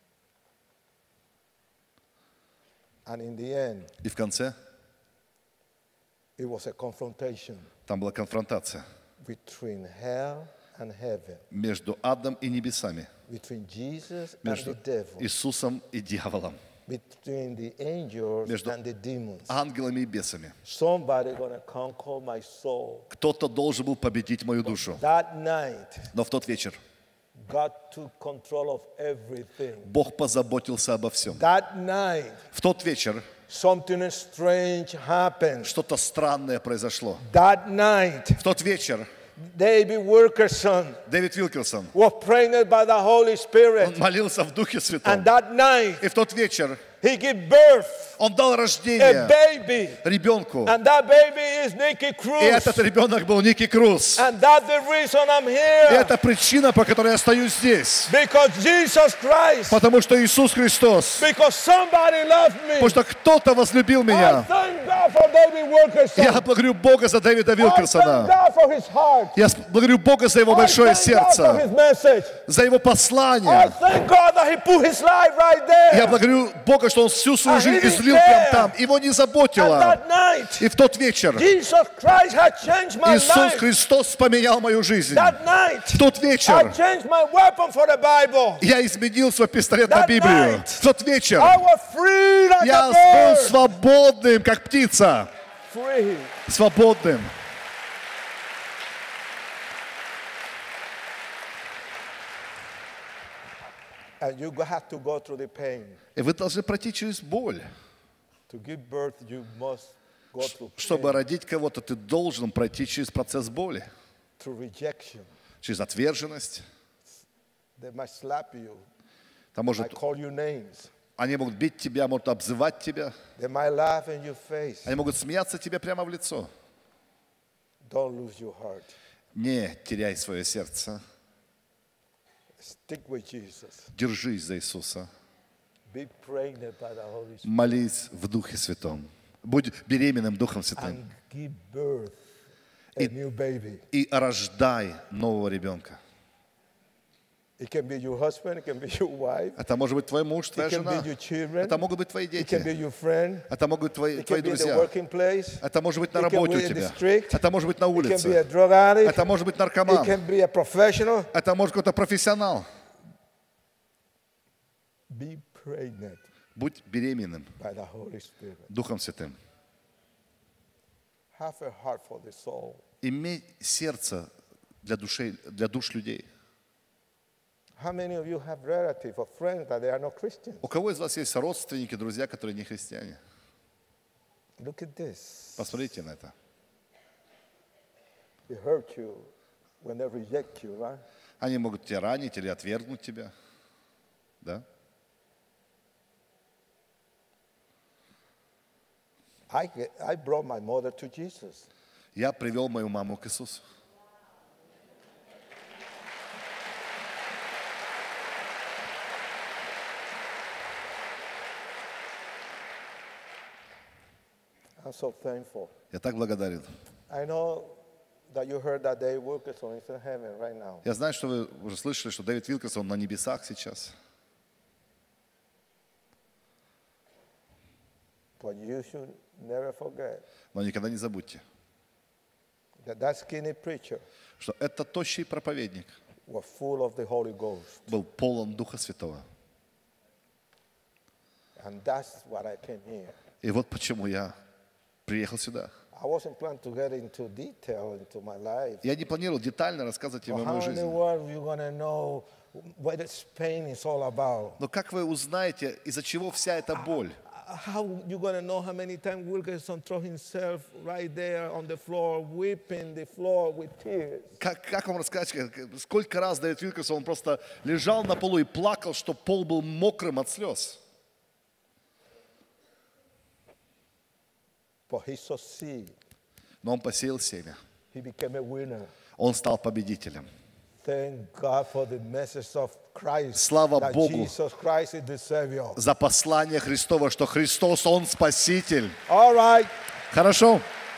And in the end, И в конце it was a confrontation там была конфронтация between hell and heaven, между адом и небесами, between Jesus and между the devil, Иисусом и дьяволом, between the angels между and the demons. ангелами и бесами. Somebody gonna conquer my soul. Кто-то должен был победить мою душу. That night, Но в тот вечер God took control of everything. Бог позаботился обо всем. That night, В тот вечер something strange happened. что-то странное произошло. That night, В тот вечер David Wilkerson Дэвид Вилкерсон, was pregnant by the Holy Spirit. он молился в Духе Святом. And that night, И в тот вечер he gave birth он дал a рождение baby. ребенку. And that baby is Nicky И Cruz. этот ребенок был Ники Круз. And that's the reason I'm И here. это причина, по которой я стою здесь. Because Jesus Christ. Потому что Иисус Христос. Because somebody loved me. Потому что кто-то возлюбил I меня. thank God for David Wilkerson. Я благодарю Бога за Дэвида I thank Вилкерсона. God for his heart. Я благодарю Бога за его большое I thank God for сердце, his message. за его I послание. thank God that he put his life right there. Я благодарю Бога, что он всю свою жизнь излил прямо там. Его не And заботило. that night, И в тот вечер Jesus Christ had changed my Иисус life. Христос поменял мою жизнь. That night, В тот I вечер changed my weapon for the Bible. я изменил свой пистолет на That Библию. night, В тот вечер I was free like я a был bird. свободным, как птица. Free. Свободным. And you have to go through the pain. И вы должны пройти через боль. To give birth, you must go through Чтобы pain, родить кого-то, ты должен пройти через процесс боли. through rejection. Через отверженность. They might slap you. Там They может, might call you names. они могут бить тебя, могут обзывать тебя. They might laugh in your face. Они могут смеяться тебе прямо в лицо. Don't lose your heart. Не теряй свое сердце. Stick with Jesus. Держись за Иисуса. Be pregnant by the Holy Spirit Молись в Духе Святом. Будь беременным Духом Святым. and give birth a new baby. И рождай нового ребенка. It can be your husband, it can be your wife, Это может быть твой муж, твоя it can жена. be your children, Это могут быть твои it can be дети. your friend, Это могут быть твои it can be in the друзья. working place, Это может быть на it can работе be у in the тебя. street, Это может быть на it can be a улице. drug addict, Это может быть it наркоман. can be a professional. Это может какой-то профессионал. Be pregnant Будь беременным by the Holy Spirit. Духом Святым. Have a heart for the soul. Имей сердце для душ людей. How many of you have relatives or friends that they are not Christians? У кого из вас есть родственники, друзья, которые не христиане? Look at this. Посмотрите на это. They hurt you when they reject you, right? Они могут тебя ранить или отвергнуть тебя. Да? I brought my mother to Jesus. Я привел мою маму к Иисусу. I'm so thankful. Я так благодарен. I know that you heard that Dave Wilkerson is in heaven right now. Я знаю, что вы уже слышали, что Дэвид Вилкерсон на небесах сейчас. But you should never forget Но никогда не забудьте, that skinny preacher что этот тощий проповедник was full of the Holy Ghost. был полон Духа Святого. And that's what I came here. И вот почему я приехал сюда. I wasn't planning to get into detail into my life. Я не планировал детально рассказывать вам But о моей how in the жизни. world you going to know what this pain is all about? Но как вы узнаете, из-за чего вся эта боль? How you going to know how many times Wilkerson threw himself right there on the floor, weeping the floor with tears? Как вам рассказать, сколько раз Дэвид Вилкерсон, он просто лежал на полу и плакал, что пол был мокрым от слез. But he succeeded. Но он посеял семя. He became a winner. Он стал победителем. Thank God for the message of Christ. Слава that Богу Jesus Christ is the Savior. за послание Христово, что Христос, Он Спаситель. All right. Хорошо?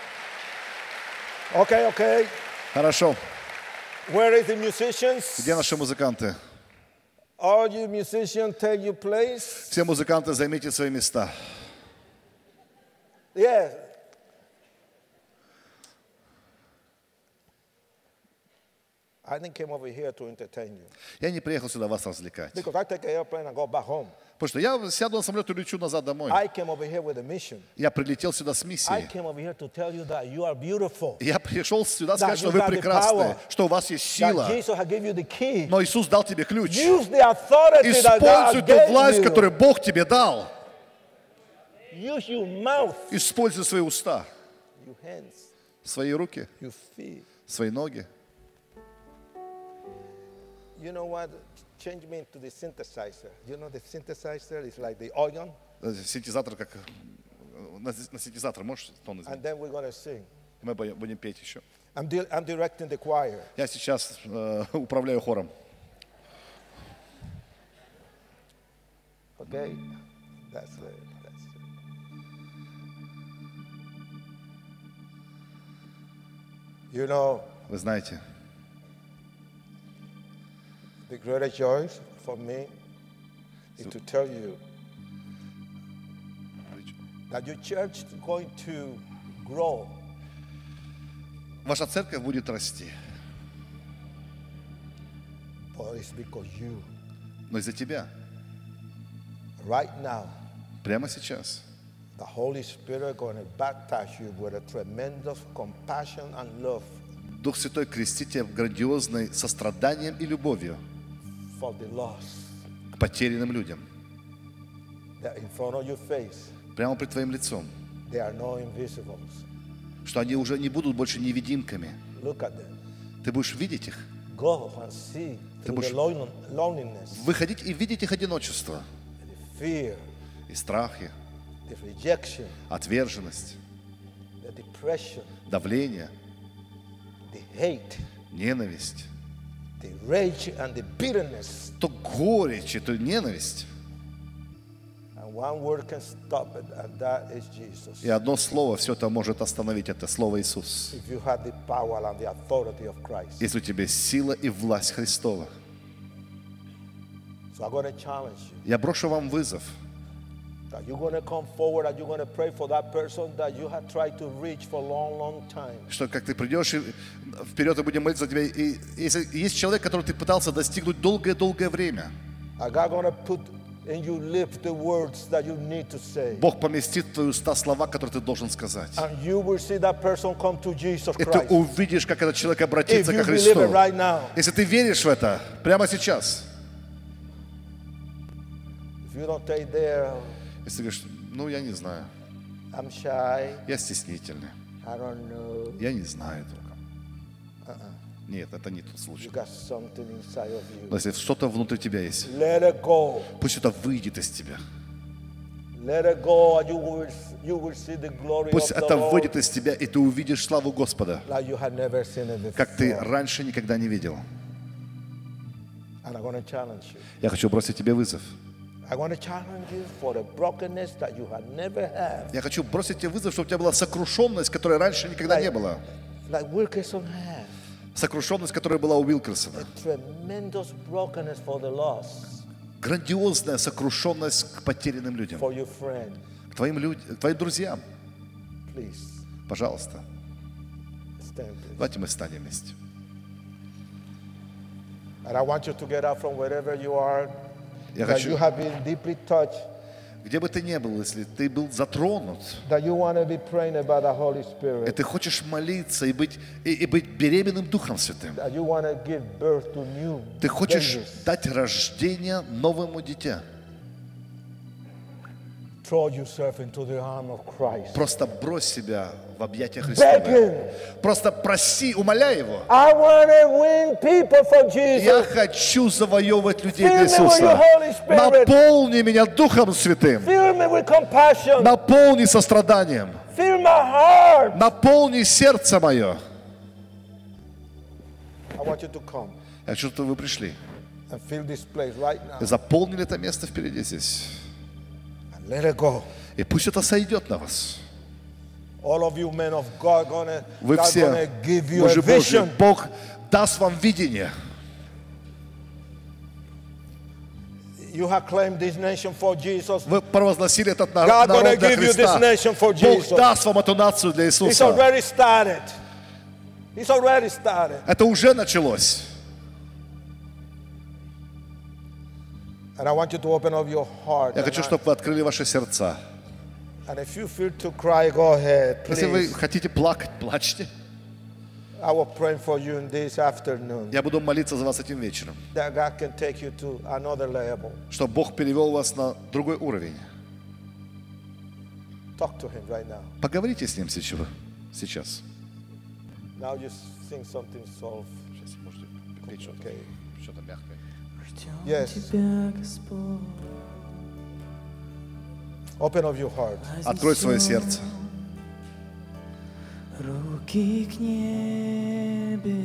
Okay. Хорошо. Where is the musicians? Где наши музыканты? All you musicians, take your place. Все музыканты, займите свои места. Yes. I didn't come over here to entertain you. Я не приехал сюда вас развлекать. Because I take an airplane and go back home. Потому что я сяду на самолет и лечу назад домой. I came over here with a mission. Я прилетел сюда с I миссией. came over here to tell you that you are beautiful. Я пришел сюда сказать, That что you вы got the прекрасны, power. что у вас есть That сила. Jesus has given you the key. Но Иисус дал тебе ключ. Use the authority that Используй God ту gave власть, you. которую Бог тебе дал. Use your mouth, Используй свои уста, your hands, свои руки, your feet. свои ноги. You know what? Change me into the synthesizer. You know the synthesizer is like the organ, Синтезатор как... На синтезатор можешь тон and изменить? then we're going to sing. Мы будем петь еще. I'm directing the choir. Я сейчас управляю хором. Okay? That's it. You know, Вы знаете, the greatest joy for me is to tell you that your church is going to grow. ваша церковь будет расти. But it's because you, Но из-за тебя, right now, прямо сейчас, the Holy Spirit going to baptize you with a tremendous compassion and love Дух Святой крестит тебя грандиозной состраданием и любовью for the lost. к потерянным людям. That in front of your face, Прямо пред твоим лицом. they are no invisibles. Что они уже не будут больше невидимками. Look at them. Ты будешь видеть их, Go and see Ты through the будешь- loneliness, выходить и видеть их одиночество, the fear, и страхи, the rejection, отверженность, the depression, давление, the hate, ненависть, the rage and the bitterness. то горечь, то ненависть. And one word can stop it, and that is Jesus. И одно слово все это может остановить, это слово Иисус. If you have the power and the authority of Christ. Если у тебя сила и власть Христова. So I'm going to challenge you. Я брошу вам вызов. That you're going to come forward and you're going to pray for that person that you have tried to reach for a long, long time. Что как ты придешь и вперед и будем молиться за тебя. И если есть человек, которого ты пытался достигнуть долгое-долгое время, And God going to put in your lips the words that you need to say. Бог поместит в твои уста слова, которые ты должен сказать. And you will see that person come to Jesus И ты Christ. увидишь, как этот человек If обратится you ко believe Христу. it right now. Если ты веришь в это прямо сейчас. If you don't take there, Если ты говоришь, ну я не знаю, I'm shy, я стеснительный, I don't know. я не знаю этого. Нет, это не тот случай. You got something inside of you. Но если что-то внутри тебя есть, Let it go. пусть это выйдет из тебя. Let it go, and you will see the glory Пусть of the это Lord выйдет из тебя, и ты увидишь славу Господа, like you had never seen it как ты before. раньше никогда не видел. And I'm going to challenge you. Я хочу бросить тебе вызов. I want to challenge you for the brokenness that you had never had. Я хочу бросить тебе вызов, чтобы у тебя была сокрушенность, которой раньше никогда не было. Like Wilkerson had. Сокрушенность, которая была у Уилкерсона. A tremendous brokenness for the lost, Грандиозная сокрушенность к потерянным людям, for your friend. к твоим друзьям. Please, Пожалуйста, stand please. давайте мы встанем вместе. And I want you to get up from wherever you are, Я that хочу, you have been deeply touched, где бы ты ни был, если ты был затронут, that you want to be praying about the Holy и Spirit, ты хочешь молиться и быть беременным Духом Святым, that you want to give birth to new ты хочешь babies. дать рождение новому дитя, Throw yourself into the arm of Christ. просто брось себя в объятия Христовы. Beg Him. Просто проси, умоляй Его. I want to win people for Jesus. Я хочу завоевывать людей Fill для me with your Иисуса. Holy Spirit. Наполни меня Духом Святым. Fill me with compassion. Наполни состраданием. Fill my heart. Наполни сердце мое. I want you to come Я хочу, чтобы вы пришли. and fill this place right now. И заполнили это место впереди здесь. And let it go. И пусть это сойдет на вас. All of you men of God, Вы God все, gonna give you a Божьи Божьи, vision. Бог даст вам видение. You have claimed this nation for Jesus. Вы провозгласили этот God народ gonna для give you this Христа. nation for Бог Jesus. даст вам эту нацию для It's Иисуса. already started. It's already started. Это уже началось. And I want you to open up your heart. Я хочу, чтобы вы открыли ваши сердца. And if you feel to cry, go ahead, Если вы please. хотите плакать, плачьте. I will pray for you in this afternoon, Я буду молиться за вас этим вечером, that God can take you to another level. чтобы Бог перевел вас на другой уровень. Talk to Him right now. Поговорите с Ним сейчас. Now you sing something soft. Сейчас можете петь что-то, Okay. что-то мягкое. Ждем Yes. Тебя, Господь. Open up your heart. Открой свое сердце. Руки к небесам